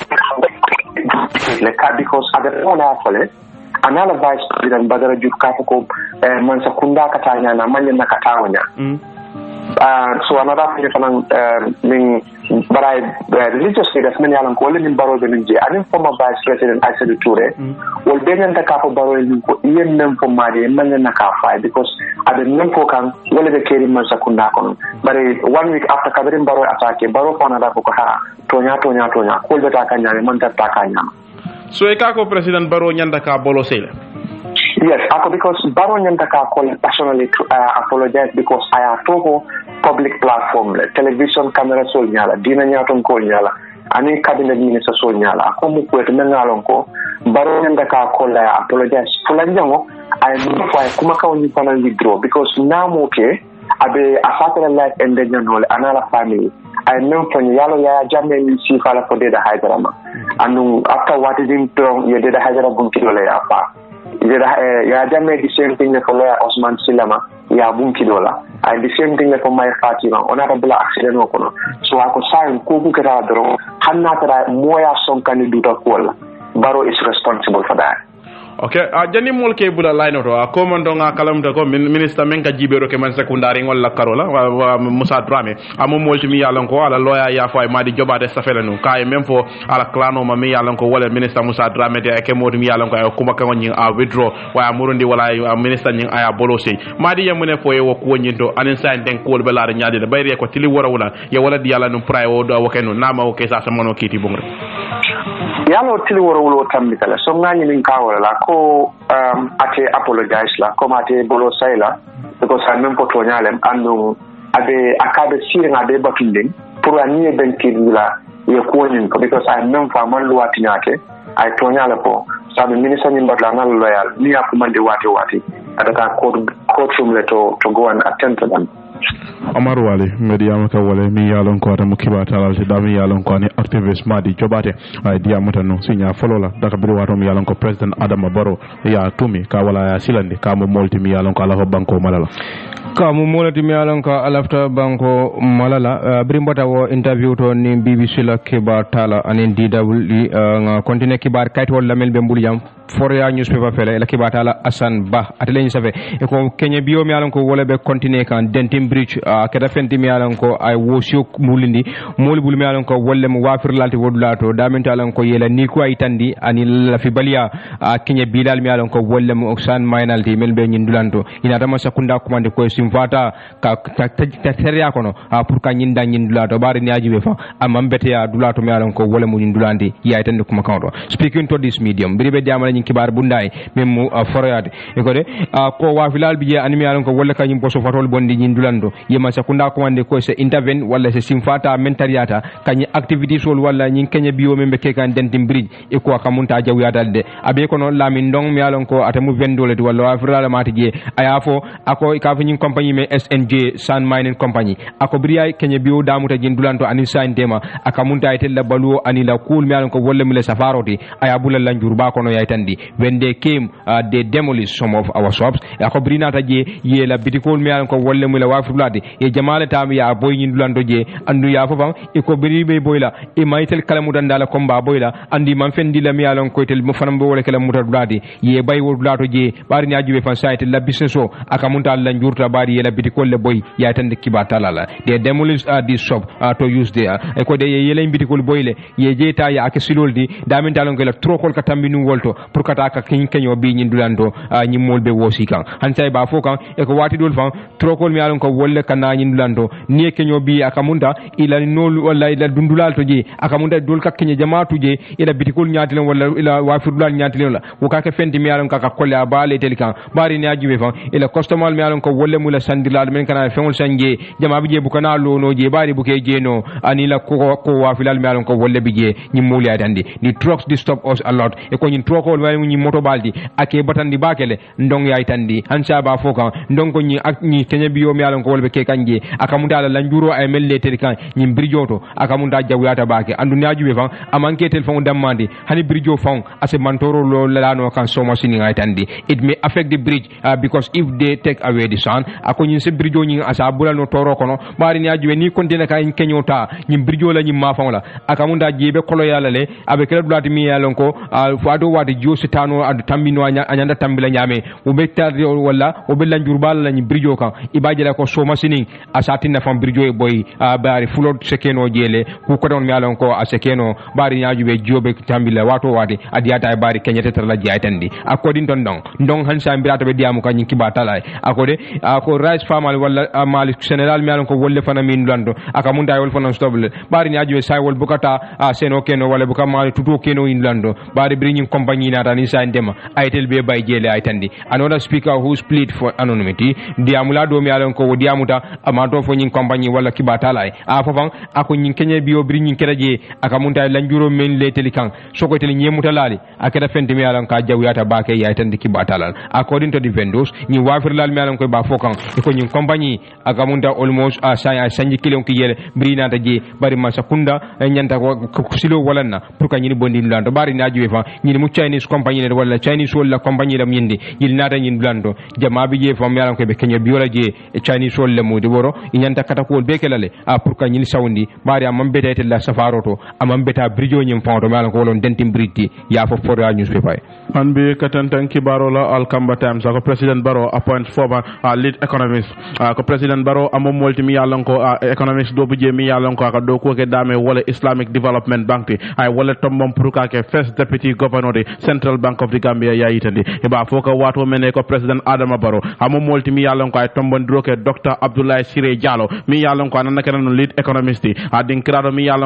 because at the phone I another vice president Badara Jukafoko uh, Mansakunda Katanya na Manya Nakatawanya. Mm. Uh, so another thing uh, mean, but I uh, religious leaders many alan ko in Barrow Beninji and former vice president I said Ture will be in the Capo Barrow in Ian Nem for Madi Manya Nakafai because at the Nempo can well the carry Mansakunda kon. But uh, one week after covering Barrow attack, Barrow found another Koha, Tonya Tonya Tonya, Kolda Takanya, Manta Takanya. So ekako President Barrow nyanda ka bolo sele. Yes, ako because Barrow nyanda ka call personally to uh, apologize because I have to public platform television camera sol nyala dina nyaton ko nyala ani cabinet minister sol nyala ako mu ko mengalon ko Barrow nyanda ka call uh, apologize fulanjango I know why kuma ka oni panel withdraw because now okay abe after life and then no another family I know from yalo ya jamme ni si fala for the hydrama and after what is in strong you did a hydra bunkilo ya fa ya jamme the same thing for lawyer Osman Silama ya bunkidola and the same thing for my Fatima honorable accident okono so ako sign ko ku kara dro hanna tara moya son kan duta kola Barrow is responsible for that. Okay, a jani mol ke bula line to a commando nga kalamta ko minister men ka jibero ke man secondary wala karola wa Musa Drame amo molti mi yalan ko ala lawyer ya fay madi jobade safela no kay même fo ala clano ma mi yalan ko wala minister Musa Drame de ke modi mi yalan ko ay kuma kan nyi a withdraw wa murundi wala minister nyi aya bolosi madi yamune fo e wo ko nyinto anin sa den ko be la nyaade de bayre ko tili wora wala ya wala di yalla no prayo do wakeno nama o ke sa sa mono kiti bumre yalo tili woro wulo tambi kala so ngani min kawola la ko um ate apologize la ko ate bolo sayla because I même ko tonyalem andu abe akabe sire ngabe bakinding pour ani ben kidula ye ko nyin ko because I même fa man luwati nyake ay tonyala ko sabe minister ni mbatla na loyal ni akumande wati wati ataka court courtroom leto to go and attend to them. Omar Wali mediama ka wala mi yalon ko tam kibata la ci dami yalon ko ni activist madi jobate ay diamata no sinya folo la daka bi wato mi yalon ko president Adama Barrow ya tumi ka wala ya silandi ka mo molti mi yalon ko ala ko banko malala ka mo molti mi yalon ko alafta banko malala bri mbota wo interview to ni B B C la kibata la anen D W nga continue kibar kayt wol lamel be mbul jam foria newspaper fele la kibata la Asan Ba atelen safe e ko Kenya biyo mi yalon ko wala be continue kan dentim bridge keda fenti mi yalon ko ay wosio mulindi mol bul mi yalon ko wolle mo wafir lalti wodulato damenta yalon ko yela ni ko ay tandi ani la fi baliya Kenya bilal mi yalon ko wolle mo oksan maynalti mel be nyindulanto ina dama sakunda commande ko simfata ka ta teria kono pour ka nyinda nyindulato bari ni ajibe fa amam bete ya dulato mi yalon ko wolle mo nyindulandi ya tandi kuma kanto speaking to this medium biribe diamala nyin kibar bunday mem mo foroyade e ko de ko wafilal biye ani mi yalon ko wolle ka nyim boso fatol bondi nyindulando yema sakunda commande ko se intervene wala se simfata mentariata kany activity sol wala nyin kenya biyo membe ke kan dentim bridge e ko kamunta jawyadal de abe ko non lamin dong mi yalon ko atamu vendole wala afrala matije ayafo ako ka nyin compagnie me S N J Sand Mining Company ako briya kenya biyo damuta jin dulanto ani saintema akamunta aytel baluo ani la cool mi yalon ko wolle mi le safaroti ayabula lanjur ba ko no yaytandi when they came uh, they demolished some of our shops ako brina taje ye la bitikol mi yalon ko wolle mi la wafulade e jamale tam ya boy nyindulando je andu ya fofam e ko beribe boyla e maytel kala mudandala komba boyla andi man fendi la mi yalon ko tel mo fanam bo wala kala mutadulade ye bay wodulato je bari ni ajube fan site la business o aka munta la njurta bari ye la bitikol le boy ya tande kibata la they demolish uh, this shop uh, to use there e ko de ye le bitikol boyle ye je ta ya aka siloldi damin talon la trokol ka tambinu wolto pour kata ka kin kenyo bi nyindulando uh, nyimolbe wosikan hansay ba fokan e ko wati dol fan trokol mi yalon ko wolle kana nyindulando ni kenyo bi akamunda ila nol wala ila dundulal to je akamunda dol ka kenye jamaatu je ila bitikol nyaatilen wala ila wafirulal nyaatilen la wo ka ka fenti mi yalon ka ka kolle abale telikan bari ni ajibe fan ila customer mi yalon ko wolle mula sandilal men kana fengol sanje jama bi je bu kana lono je bari bu ke je no anila ko ko wafilal mi yalon ko wolle bi je ni muli atandi ni trucks disturb us a lot e ko nyin trokol wala ni moto baldi ake batandi bakele ndong yaay tandi hansa ba fokan ndong ko ni ak ni kenya bi yo mi yalon ko wolbe ke kanje akamunta la lanjuro ay melle telikan ni brijoto akamunta jawyata baake andu ni ajube fan amanke telefon damandi hani brijo fan ase mantoro lo lano kan so machine ngay tandi it may affect the bridge uh, because if they take away the sun ako nyin se brijo nyi asa bula no toro kono bari ni ajube ni kontine kay kenyota ni brijo la ni ma fan la akamunta jebe kolo yala le abe kala dulati mi yalon ko uh, fado wadi jo sitano adu tambino anyanda tambila nyame o betta wala o be lanjurbal la ni brijo kan ibaje la ko so machine asati na fam brijo e boy uh, bari fulod sekeno jele ku ko don mi alon ko asekeno bari nyaajube jobe tambila wato wadi adiata e bari kenyete tala jaytandi akodi ton don don han sa mbirata be diamu kan nyiki batala akode ako rice farmer wala uh, malik general mi alon ko wolle fana min lando aka munda wol fana stable bari nyaajube say wol bukata uh, seno keno wala buka mali tuto keno in lando bari bringing company na tani sa ndema aitel be bay jele aytandi another speaker who split for anonymity diamula do mi alon ko diamuta amato fo nyin compagnie wala kibatala a fofan ako nyin kenya biyo bri nyin kedaje aka munta lanjuro men le telikan soko tel nyemuta lali akeda fenti mi alon ka jawyata baake ya tandi kibatala according to the vendors nyi wafir lal mi alon ko ba fokan ko nyin compagnie aka munta almost a sa sanji kilon ki yele bri nata je bari ma sakunda nyanta ko silo walanna pour ka nyin bondi lando bari na jiwe fa nyin mu Chinese compagnie wala Chinese wala compagnie lam yindi yil nata nyin lando jama bi je fa mi alon ko be kenya biyo la je Chinese wala mu di boro nyanta kata ko be kelale a pour ka nyin sawndi bari am beta la safaroto am beta brijo nyim fonto mi alon ko wolon dentim briti ya fo for newspaper an be katantan kibaro la al kamba times ko president baro appoint former uh, lead economist uh, ko president baro am molti mi yalon ko uh, economist do bu je mi yalon ko ka do ko ke dame wala Islamic Development Bank ti ay wala tombom pour ka ke first deputy governor de Central Bank of the Gambia ya yitandi e ba foko wato mene ko president Adama Barrow am molti mi yalon ko ay tombon dro ke Doctor Abdoulaye Siré Diallo mi yalon ko nan nakana lead economist adin krado mi yalon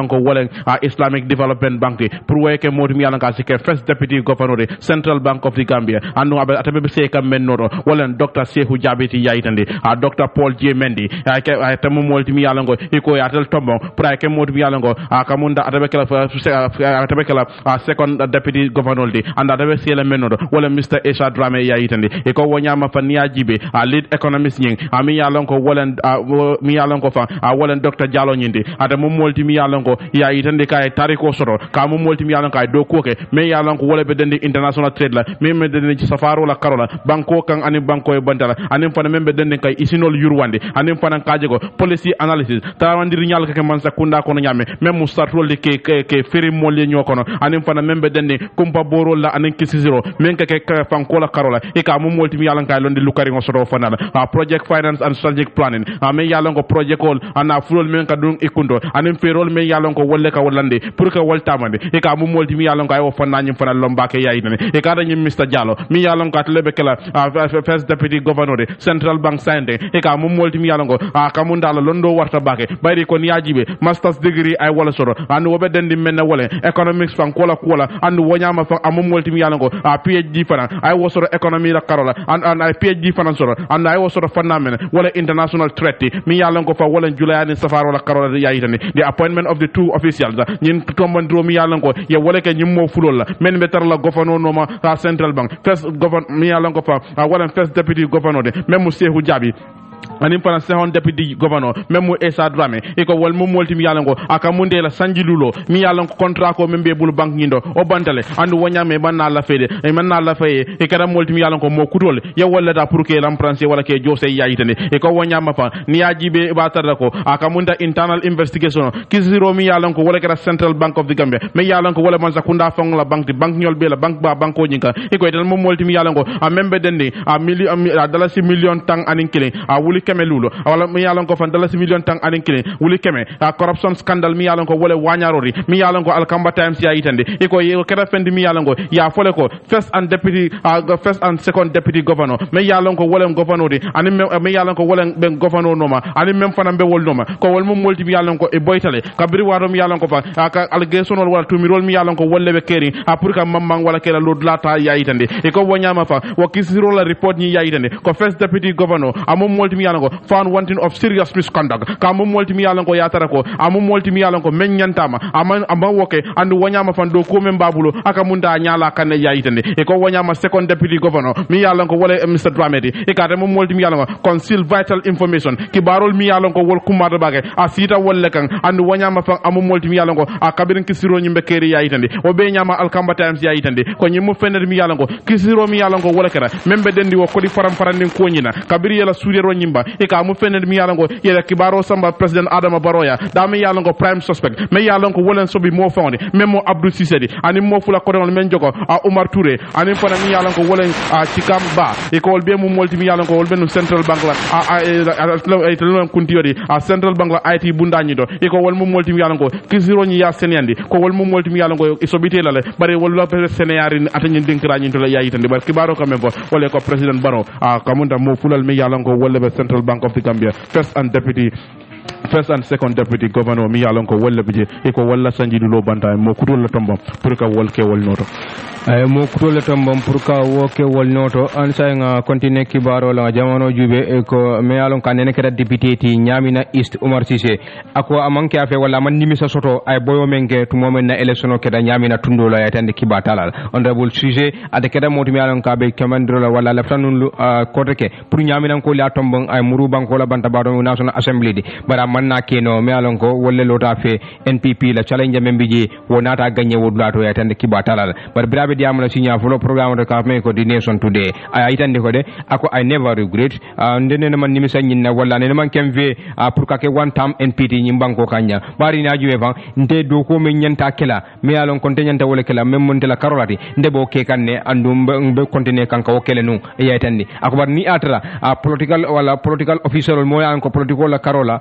ko wala Islamic Development Bank pour weke modi mi yalanka sike first deputy governor Central Bank of the Gambia anu abe atabe se kam men noto wala Doctor Sehu Jabiti yaitande a Doctor Paul J Mendy ay ke ay tamu molti mi yalango iko yatal tombo pour ay ke modi mi yalango a kamunda atabe kala atabe kala second deputy governor di anda atabe sele men noto wala Mister Esha Drame yaitande iko wonyama fa niya jibe a lead economist nying a mi yalango wala mi yalango fa a wala Doctor Jallo nyindi atamu molti mi yalango yaitande kay tariko soro ka mu molti mi yalango ay do koke me yalango wala be dende international trade la me me dende ci safaro la karola banko kan ani banko e bantala ani fana membe dende kay isinol yurwande ani fana kaje ko policy analysis tawandiri nyal ka man sakunda ko no nyame même mu startol de ke ke, ke feri molle nyokono ani fana membe dende kumpa boro la ani kisiziro men ka ke fanko la karola e ka mu molti mi yalango kay londe lukari ngo soto fana a project finance and strategic planning a me yalango project all ana fulol men ka dun ikundo ani ferol men yalango wolle ka wollande pour que woltamande e ka mu molti mi yalango ay o fana nyim fana lomba ke yayitane e ka dañi Mister Jallo mi yalango ka lebe kala first deputy governor de Central Bank sande e ka mu molti mi yalango a kamunda la londo warta bake bayri ko niajibe masters degree ay wala soro andu wobe dendi menna wala economics fan kola kola andu wonyama fa amu molti mi yalango a PhD fana ay wosoro economy la karola and and ay PhD fana soro and ay wosoro fanna wala international treaty mi yalango fa wala julayani safaro la karola yayitane the appointment of the two officials nyin tombandro mi yalango ye wala ke nyimmo fulol la men betar la governor no ma Central Bank first governor mi yalango fa wala first deputy governor de même Sehu Jabi ani fana second deputy governor même Esa Drame iko wal mo molti mi yalango aka munde la sanjilulo mi yalango contrat ko membe bulu bank ngindo o bantale andu wonyame banna la fede e manna la faye e kada molti mi yalango mo kutol ya wala da pour que l'emprunter wala ke jose yayitane iko wonyama fa ni yajibe ba tarda ko aka munda internal investigation kisiro mi yalango wala kada Central Bank of the Gambia me yalango wala man sakunda fong la bank di bank nyol be la bank ba banko nyinka iko dal mo molti mi yalango a membe dende a million dalasi million tang anin killing a wuli keme lulo wala mi yalan ko fan dalasi million tang anin killing wuli keme a corruption scandal mi yalan ko wala wanyarori mi yalan ko Alkamba Times ya itande iko ye kada fendi mi yalan ko ya fole ko first and deputy uh, first and second deputy governor mi yalan ko wala governor di anin mi yalan ko wala ben governor noma anin mem fana be wol noma ko wal mo molti mi yalan ko e boytale kabiri waro mi yalan ko fa aka allegation wala tumirol mi yalan ko wolle be keri a pour ka mamang wala kela lod lata ya itande iko wonyama fa wa kisiro la report ni ya itande ko first deputy governor amum molti mi yalan ko found wanting of serious misconduct ka amum molti mi yalan ko ya tara ko amum molti mi yalan ko menyantama ama amba woke andu wonyama fan do ko men babulo aka munda nyala kan ya itande e ko wonyama second deputy governor mi yalan ko wala Mister Dramedi e ka amum molti mi yalan ko conceal vital information ki barol mi yalan ko wol kumada bage a sita wolle kan andu wonyama fan amum molti mi yalan ko a kabirin kisiro nyimbe keri ya itande o be nyama Alkamba Times ya itande ko nyimu fenere mi yalan ko kisiro mi yalan ko wala kara membe dendi wo ko di faram farandin ko nyina kabiri yela sudero nyimba e ka mu fenere mi yalan ko yela kibaro samba president Adama Baroya da mi yalan ko prime suspect me yalan ko wolen sobi mo fawde memo Abdou Cissé ani mo fula ko don men jogo a Omar Touré ani fana mi yalan ko wolen a Chikam Ba e ko wol be mu molti mi yalan ko wol ben Central Bank la a a telon kuntiyodi a Central Bank la I T bundañi do e ko wol mu molti mi yalan ko kisiro ñi ya seniyandi ko wol mu molti mi yalan ko e sobite la le bare wol la seneyari atani dinkra ñi to la yayitande bar kibaro kam bo wala ko president Barrow a kamunda mo fulal mi yalan ko wolle be Central Bank of the Gambia first and deputy first and second deputy governor mi yalan ko wolle bije e ko walla sanjidu lo banta mo kutol la tombam pour ka wol ke wol noto ay mo kutol la tombam pour ka wo ke wol noto an say nga continue kibaro la jamono jube e ko mi yalan kan ne keda député ti nyamina East Omar Cissé ako amanke afe wala man nimisa soto ay boyo menke to momen na election keda nyamina tundo la yatande kibatalal honorable Cissé ade keda moti mi yalan ka be kamandro la wala laftanun koteke pour nyamina ko la tombon ay muru banko la banta bado national assembly di bara manna keno me alon ko wolle lota fe N P P la challenge membiji wonata gagné wodulato ya tande kibatalal bar brabe diamla signa fulo programme de campaign coordination today ay itande ko de ako I never regret ndene man nimisa nyinna wala ne man kemve pour ka ke one time N P T nyimbanko kanya bari na juwe ban nde do ko men nyanta kala me alon konte nyanta wala kala mem monte la karolati ndebo ke kanne andum be continue kanka wokele nu ya tande ako bar ni atra political wala political official mo yan ko political la karola mo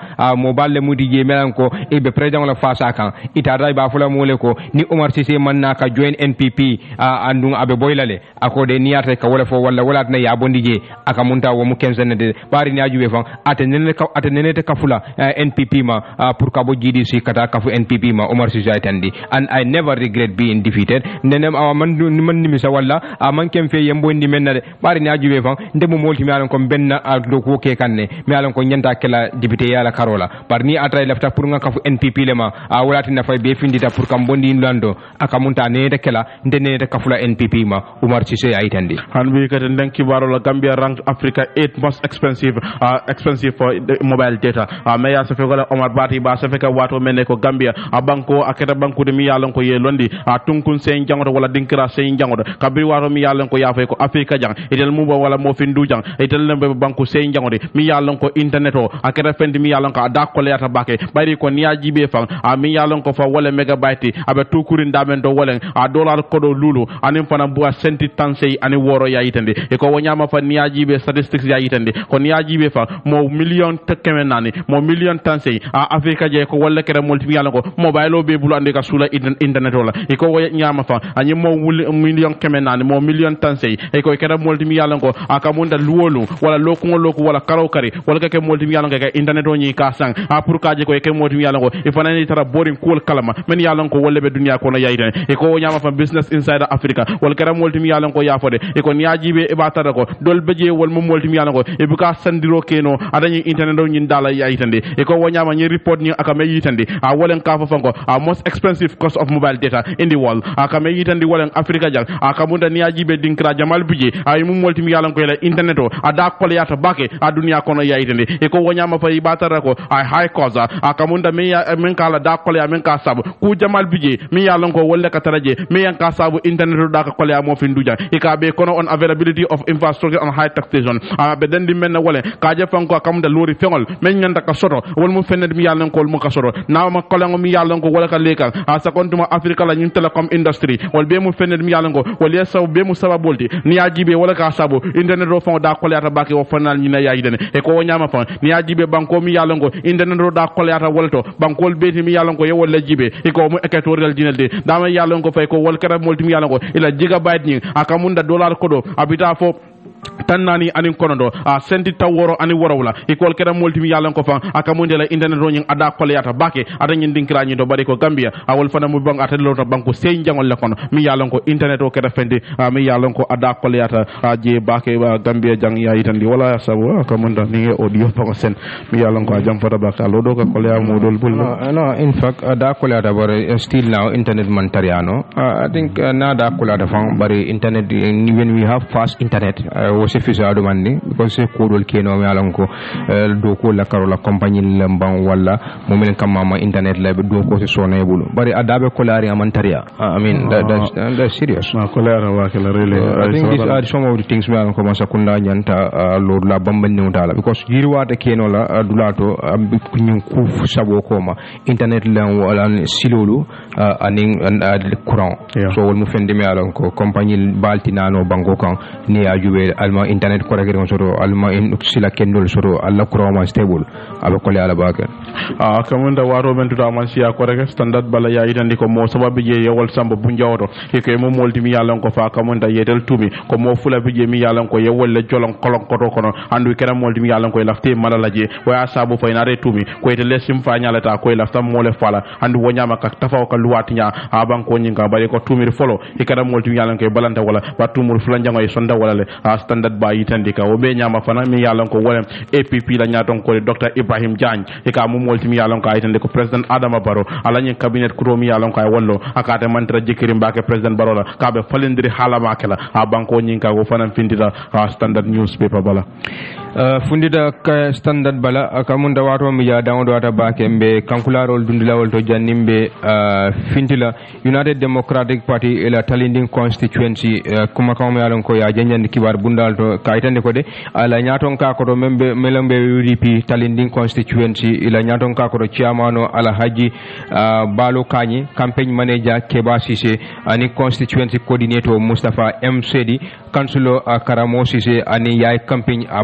mobile le mudi je melan ko e be president la fasa kan ita dai ba fula mole ko ni Omar Cissé manna ka join N P P andun abe boylale akode niyata ka wala fo wala wala na ya bondi je aka munta wo mu kenzen de bari ni ajube fan atenene ka atenene te kafula N P P ma pour ka bo jidi si kata kafu N P P ma Omar Cissé atandi and I never regret being defeated nenem awa man man nimi sa wala man kem fe yembo ndi menna bari ni ajube fan ndemo molti mi alon ko benna do ko ke kanne mi alon ko nyanta kala député yala karola par ni atray lafta pour nga kafu N P P le ma a walati na fay be findita pour kam bondi lando aka munta ne de kala ndene de kafula N P P ma Omar Cissé aitandi han wi kete den kibaro la Gambia ranked Africa eighth most expensive uh, expensive for the mobile data uh, meya se fegola Omar Bati ba se feka wato menne ko Gambia a banko aketa banko de mi yalon ko ye londi a tunkun sen jangoto wala dinkira sen jangoto kabri wato mi yalon ko yafa ko Africa jang etel muba wala mo findu jang etel lembe banko sen jangoto mi yalon ko internet o aketa fendi mi yalon ko ada ko leata bake bari ko niya jibe fan a mi yalon ko fa wala megabyte abe tukurin damen do wala a dollar ko do lulu anim fana bu senti tansei ani woro ya yitande e ko wonyama fa niya jibe statistics ya yitande ko niya jibe fa mo million tekkeme nani mo million tansei a Africa je ko wala kere multi mi yalon ko mobile o be bulu ande ka sula internet wala e ko wonyama fa ani mo million keme nani mo million tansei e ko kere multi mi yalon ko aka munda luwolu wala loku loku wala karaw kari wala ke multi mi yalon ka internet o nyi ka sang a pour ka je ko ke multi mi yalon ko e fana ni tara boring cool kalama men yalon ko wala be dunya ko na yayitane e ko wonyama fa business inside Africa wala kere multi mi yalon ko yafode e ko niajibe e batata ko dol beje wol mo multi mi yalon ko e buka sandiro keno adani internet o nyin dala yayitande e ko wonyama nyi report ni aka me yitande a wolen ka fa fanko a most expensive cost of mobile data in the world aka me yitande wolen Africa jang aka munda niajibe dinkra jamal bije ay mo multi mi yalon ko la internet o ada ko yata bake a dunya ko no yayitande e ko wonyama fa batata ko ay high cost aka munda me men kala da ko ya men ka sabu ku jamal bije mi yalon ko wolle ka taraje me yan ka sabu internet o da ka ko ya mo finduja e ka be kono on availability of infrastructure and high taxation a be dendi men na wole ka je fanko kam da lori fengol men nyanda ka soto wol mu fened mi yalon ko mu ka soto na ma kolango mi yalon ko wala ka leka a sakontuma Africa la nyun telecom industry wol be mu fened mi yalon ko wol yesaw be mu sababolti ni ajibe wala ka sabu internet o fon da ko yata baki o fanal nyina yayidene e ko nyama fon ni ajibe banko mi yalon ko internet o da ko yata wolto bankol beti mi yalon ko ye wol jibe e ko mu equatorial jinelde dama yalon ko fay ko wol kara multi mi yalon ko ila gigabyte ni akamunda dollar kodo abita fo tannani anin konondo a senti taworo ani worawla e kol kera multi yalan ko fa aka mondela internet ro nyin ada ko yata bake ada nyin dinkira nyi do bari ko Gambia awol fana mu bang atelo to banko sey jangol le kono mi yalan ko internet o kera fendi mi yalan ko ada ko yata je bake Gambia jang ya yitandi wala sabu aka monda ni audio fa sen mi yalan ko jam fata baka lo do ko ya modol bul no in fact ada ko yata bari still now internet man tariano I think na da ko yata fa bari internet when we have fast internet o se fisa do mandi because se ko dol keno mi alan ko do ko la karola compagnie lambang wala mo men kam mama internet la do ko se sone bulu bari adabe ko lari amantaria I mean that, that's, that's serious ma ko lara wa ke la really uh, I think these are some of the things me alan ko masa kunda nyanta lord la bambanni utala because yirwa de keno la dulato kunyin ku sabo ko ma internet la wala silolu aning courant so wol mu fendi mi alan ko compagnie baltinano bango kan ni ajube alma internet ko ragir soro alma in sila kendol soro alla chroma stable aba ko le ala baka ah kamunda waro men tuta man siya ko rek standard bala ya itandi ko mo sababu je yewol sambo bunjawto e ko mo molti mi yalan ko fa kamunda yetel tumi ko mo fula bi je mi yalan ko yewol le jolon kolon koto kono andu kera molti mi yalan ko lafte malala je waya sabu fay na re tumi ko ite lesim fa nyalata ko lafta mo le fala andu wonyama ka tafaw ka luwati nya aban ko nyinga bari ko tumi folo e kera molti mi yalan ko balanta wala ba tumul fula jango e sonda wala le standard ba yitandi ka obe nyama fana mi yalan ko wala A P P la nyaton ko Doctor Ibrahim Diagne e ka mu molti mi yalan ko aytande ko President Adama Barrow ala nyen cabinet ko mi yalan ko ay wallo akate mantra jikiri mbake President Barrow la ka be falindiri hala makela a banko nyinka go fana findita standard newspaper bala Uh, fundida ka standard bala akamunda wato mi ya dawo wata bake mbe kankularol dundilawol to jannimbe uh, fintila United Democratic Party ila talinding constituency uh, kuma kawme alon ko ya janjandi kibar bundal to kaytande ko de ala nyaton ka ko do membe melambe U D P talinding constituency ila nyaton ka ko do chairmano ala haji uh, balo kanyi campaign manager Keba Sise ani constituency coordinator Mustafa M Sedi councilor uh, Karamo Sise ani yaay campaign a uh, Mandin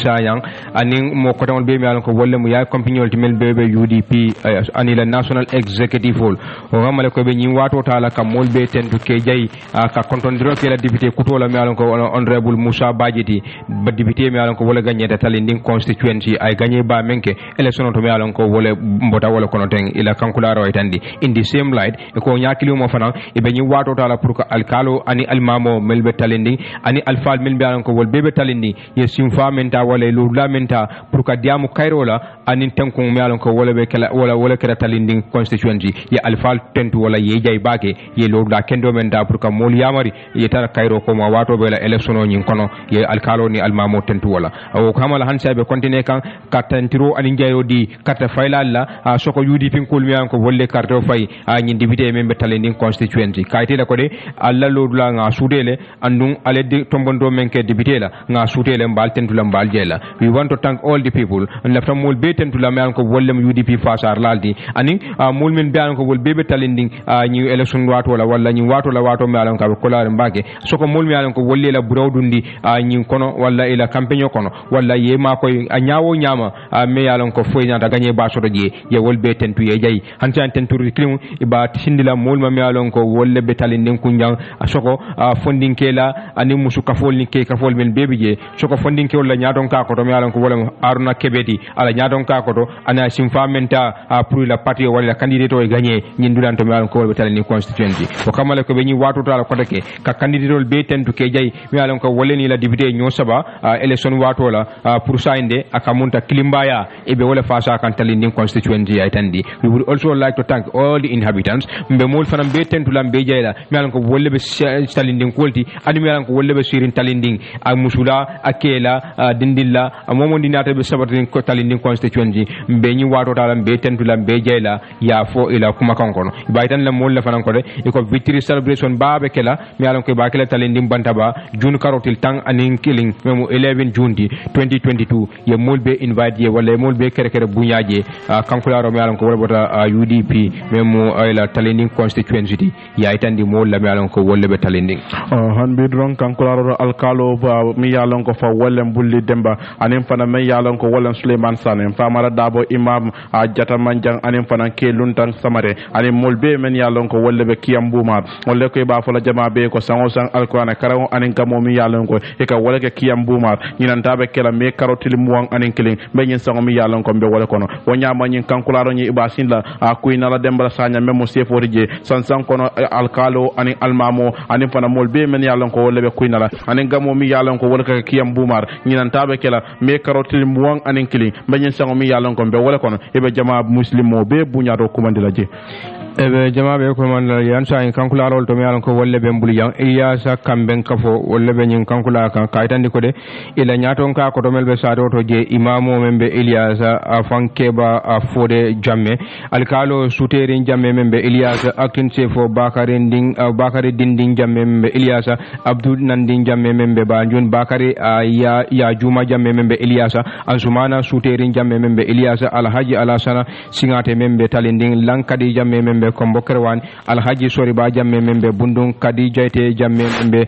Sanyang anin mo ko tamol be mi alon ko wolle mu ya compagnie mel be be U D P ani la national executive hall o gamale ko be nyi wato tala kam mol be tentu ke jay ka kontondiro ke la député kutola mi alon ko honorable Moussa Badjiti ba député mi alon ko wala gagné de talinding constituency ay gagné ba menke election to mi alon ko wala mbota wala kono ten ila kankula ro itandi in the same light ko nyakili mo fana e be nyi wato tala pour ko alkalo ani almamo melbe talinding ani alfal mel be alon ko wol bebe talindi ye simfa menta wala lu la menta pour ka diamu kayrola ani tanko mi alon ko wala be kala wala wala kala talinding constituency ye alfal tentu wala ye jay bake ye lu da kendo menta pour ka mol yamari ye tara kayro ko ma wato be la election o nyin kono ye alkalo ni almamo tentu wala o kamala hansa be continue kan katantiro ani jayo di kata faylalla soko U D P kol mi alon ko wolle karto fay nyin député membe talinding constituency kayti la ko de alla lu la nga sudele andun ale de tombondo menke député la nga sutele mbal tentula mbal jela we want to thank all the people and lafta mol be tentula me an ko wollem U D P fasar laldi ani mol men be an ko wol bebe talending ni election wato wala wala ni wato la wato me an ko kolare mbake soko mol me an ko wolle la burawdundi ni kono wala ila campagne kono wala ye ma koy nyaawo nyama me yalan ko foy nyata gagné ba soto je ye wol be tentu ye jay hanti an tenturu klimu iba sindila mol ma me yalan ko wolle be talending kunjang soko funding kela ani musu kafol ni ke kafol men bebi je soko funding ke wala nyaadon ka ko to mi alan ko wala aruna kebeti ala nyaadon ka ko to ana simfa menta pour la parti wala candidate o gagné nyin dulan to mi alan ko wala talani constituency o kamale ko be ni watu tala ko take ka candidate be tentu ke jay mi alan ko wala ni la député nyo saba election watu la pour sainde akamunta klimbaya e be wala fasa kan talani constituency ay tandi we would also like to thank all the inhabitants mbe mol fanam be tentu lam be jayla mi alan ko wala be talani kolti adi mi alan ko wala be sirin talinding ak musula akela dindilla momo dinata be sabatin ko talinding constituency be ni wato talam be tentulam be jeyla ya fo ila kuma kankono baytan la mol la fanan ko de ko victory celebration baabe kala mi alan ko ba kala talinding bantaba june karotil tang anin killing memo eleven june twenty twenty-two ye mol be invite ye wala mol be kere kere bunyaaje kankula ro mi alan ko wala bota U D P memo ila talinding constituency ya itandi mol la mi alan ko wala be talinding han bi dron kankula ro alkalo mi yalon ko fa wollem bulli demba anen fana mi yalon ko wollem Suleiman Sane famara dabo imam a jata manjang anen fana ke luntan samare anen molbe men yalon ko wolle be kiyam bumar wolle ko ba fola jama be ko sango sang alquran karaw anen kamo mi yalon ko e ka wolle ke kiyam bumar nyinanta be kala me karotil muwan anen kilin be nyin sango mi yalon ko be wolle kono wonya ma nyin kankularo nyi ibasin la a kuina la demba sanya memo sefori je sansan kono alkalo anen almamo anen fana molbe men yalon ko wolle be kuina la anen gamo mi yalon ko wala ka kiyam bumar nyinan tabe kala me karotil muwan anen kili banyen sango mi yalon ko be wala kono ebe jama muslimo be bunya do kumandila je ebe jama be ko man yan sa en kankula rol to mi yalon ko wolle be mbuli yang iya sa kamben kafo wolle be nyin kankula kan kaytandi ko de ila nyaton ka ko to melbe sa do to je imamo membe Eliasa afankeba afode jamme alkalo suterin jamme membe Eliasa akin sefo bakarin ding bakari dinding jamme membe Eliasa abdul nanding jamme membe banjun bakari ya ya juma jamme membe Eliasa ansumana suterin jamme membe Eliasa alhaji alasana singate membe talinding lankadi jamme membe kombokerwan alhaji soriba jamme membe bundung kadi jayte jamme membe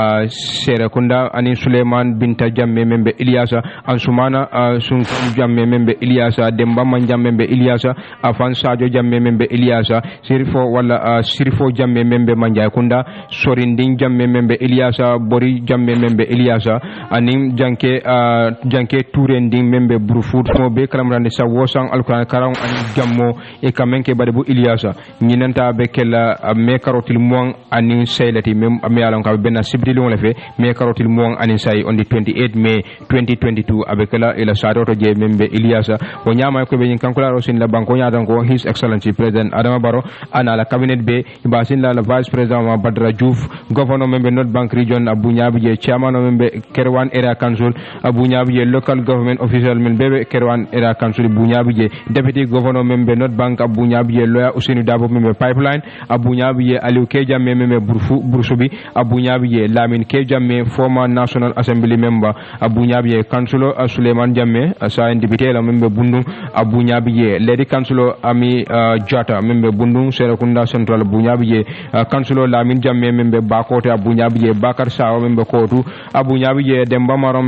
serekunda ani suleiman binta jamme membe Eliasa ansumana sun jamme membe Eliasa demba man jamme membe Eliasa afan sajo jamme membe Eliasa sirfo wala sirfo jamme membe manja kunda sorinding jamme membe Eliasa bori jamme membe Eliasa anim janke janke turending membe brufut mo be kalamrande sa wosang alquran karam ani jammo e kamenke bade bu Eliasa nyinanta be kala me karotil muang ani saylati mem am yalon ka benna sibdili wala fe me karotil muang ani say on the twenty-eighth May twenty twenty-two abekala ila sadoto je membe Eliasa o nyama ko be kankula rosin la banko nyadan ko his excellency president Adama Barrow ana la cabinet be basin la vice president wa Badra Diouf governor membe North Bank region Abu Nyabi je chairman membe Kerwan area council Abu Nyabi je local government official men bebe Kerwan area council Abu Nyabi je deputy governor membe North Bank Abu Nyabi je lawyer Useni Dabo membe pipeline Abu Nyabi je Aliou Keja membe Burfu Bursubi Abu Nyabi je Lamin Keja me former national assembly member Abu Nyabi je councilor Suleiman Jamme sa député la membe Bundung Abu Nyabi je lady councilor Ami Jata membe Bundung Serekunda central Abu Nyabi je councilor Lamin Jamme membe Bakote Abu Nyabi je Bakar Sawa membe Kotu Abu Nyabi je Demba Maro membe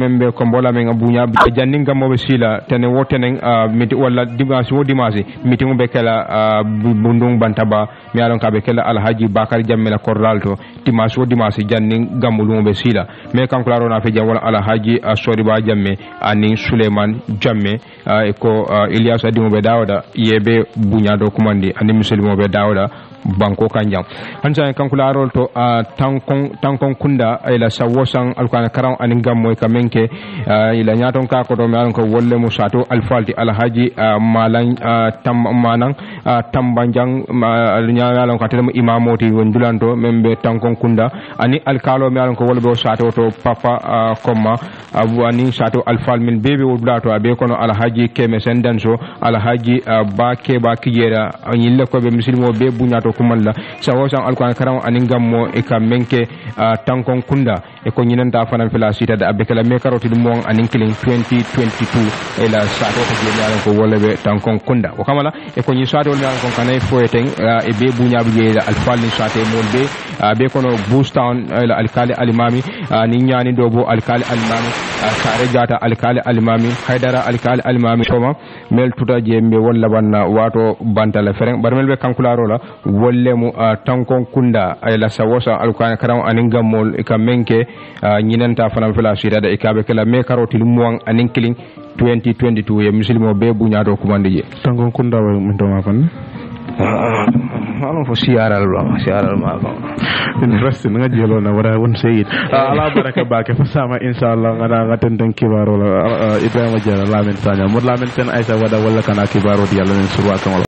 tombola men abunya janning gammo be sila tene wotenen miti wala dimanche wo dimanche meeting be kala bundung bantaba mi alon ka be kala alhaji bakar jammela korralto dimanche wo dimanche janning gammu be sila me kankularo na fe jam wala alhaji sori ba jamme ani suleiman jamme ko Ilyas adimo be dawda yebe bunya do kumandi ani muslimo be dawda banko kanjam hansa kankula rol to tankon tankon kunda ila sawosan alkana karam anin gammo ka menke ila nyaton ka ko do me ko wolle musato alfalti alhaji malan tam manan tambanjang nyaala ko telem imamoti wondulanto membe tankon kunda ani alkalo me ko wolle be sato to papa komma abu ani sato alfal min bebe wodulato abe kono alhaji keme sendanso alhaji bake bakijera yille ko be muslimo be bunyato kumalla sawosan alquran karam anin gammo e kam menke tankon kunda e ko nyinanta fanan fila sita da abekala me karoti dum mon anin kilin twenty twenty-two e la sato ko jeeyalan ko wolebe tankon kunda o kamala e ko nyi sato lan kon kanay foyeten e be bunya bu jeeyda alfal ni sate molbe be kono boostown e la alkali alimami ni nyani dobo alkali alimami sare jata alkali alimami haydara alkali alimami toma mel tuta jembe walla banna wato bantala fereng barmel be kankularo la wolle mu tankon kunda ay la sawosa alquran karam anin gammol e kam menke nyinanta fanam fila sita da e kabe kala me karoti muwan anin kilin twenty twenty-two ye muslimo be bunyado kumande je tankon kunda wa min to ma fan Malam fo siaral ba siaral ma ko interesting nga jelo na wara won sayid ala baraka bake fa sama inshallah ngana ngaten den kibaro la Ibrima jara lamin tanya mod lamin ten aisa wada wala kana kibaro di yalla nen surwa kan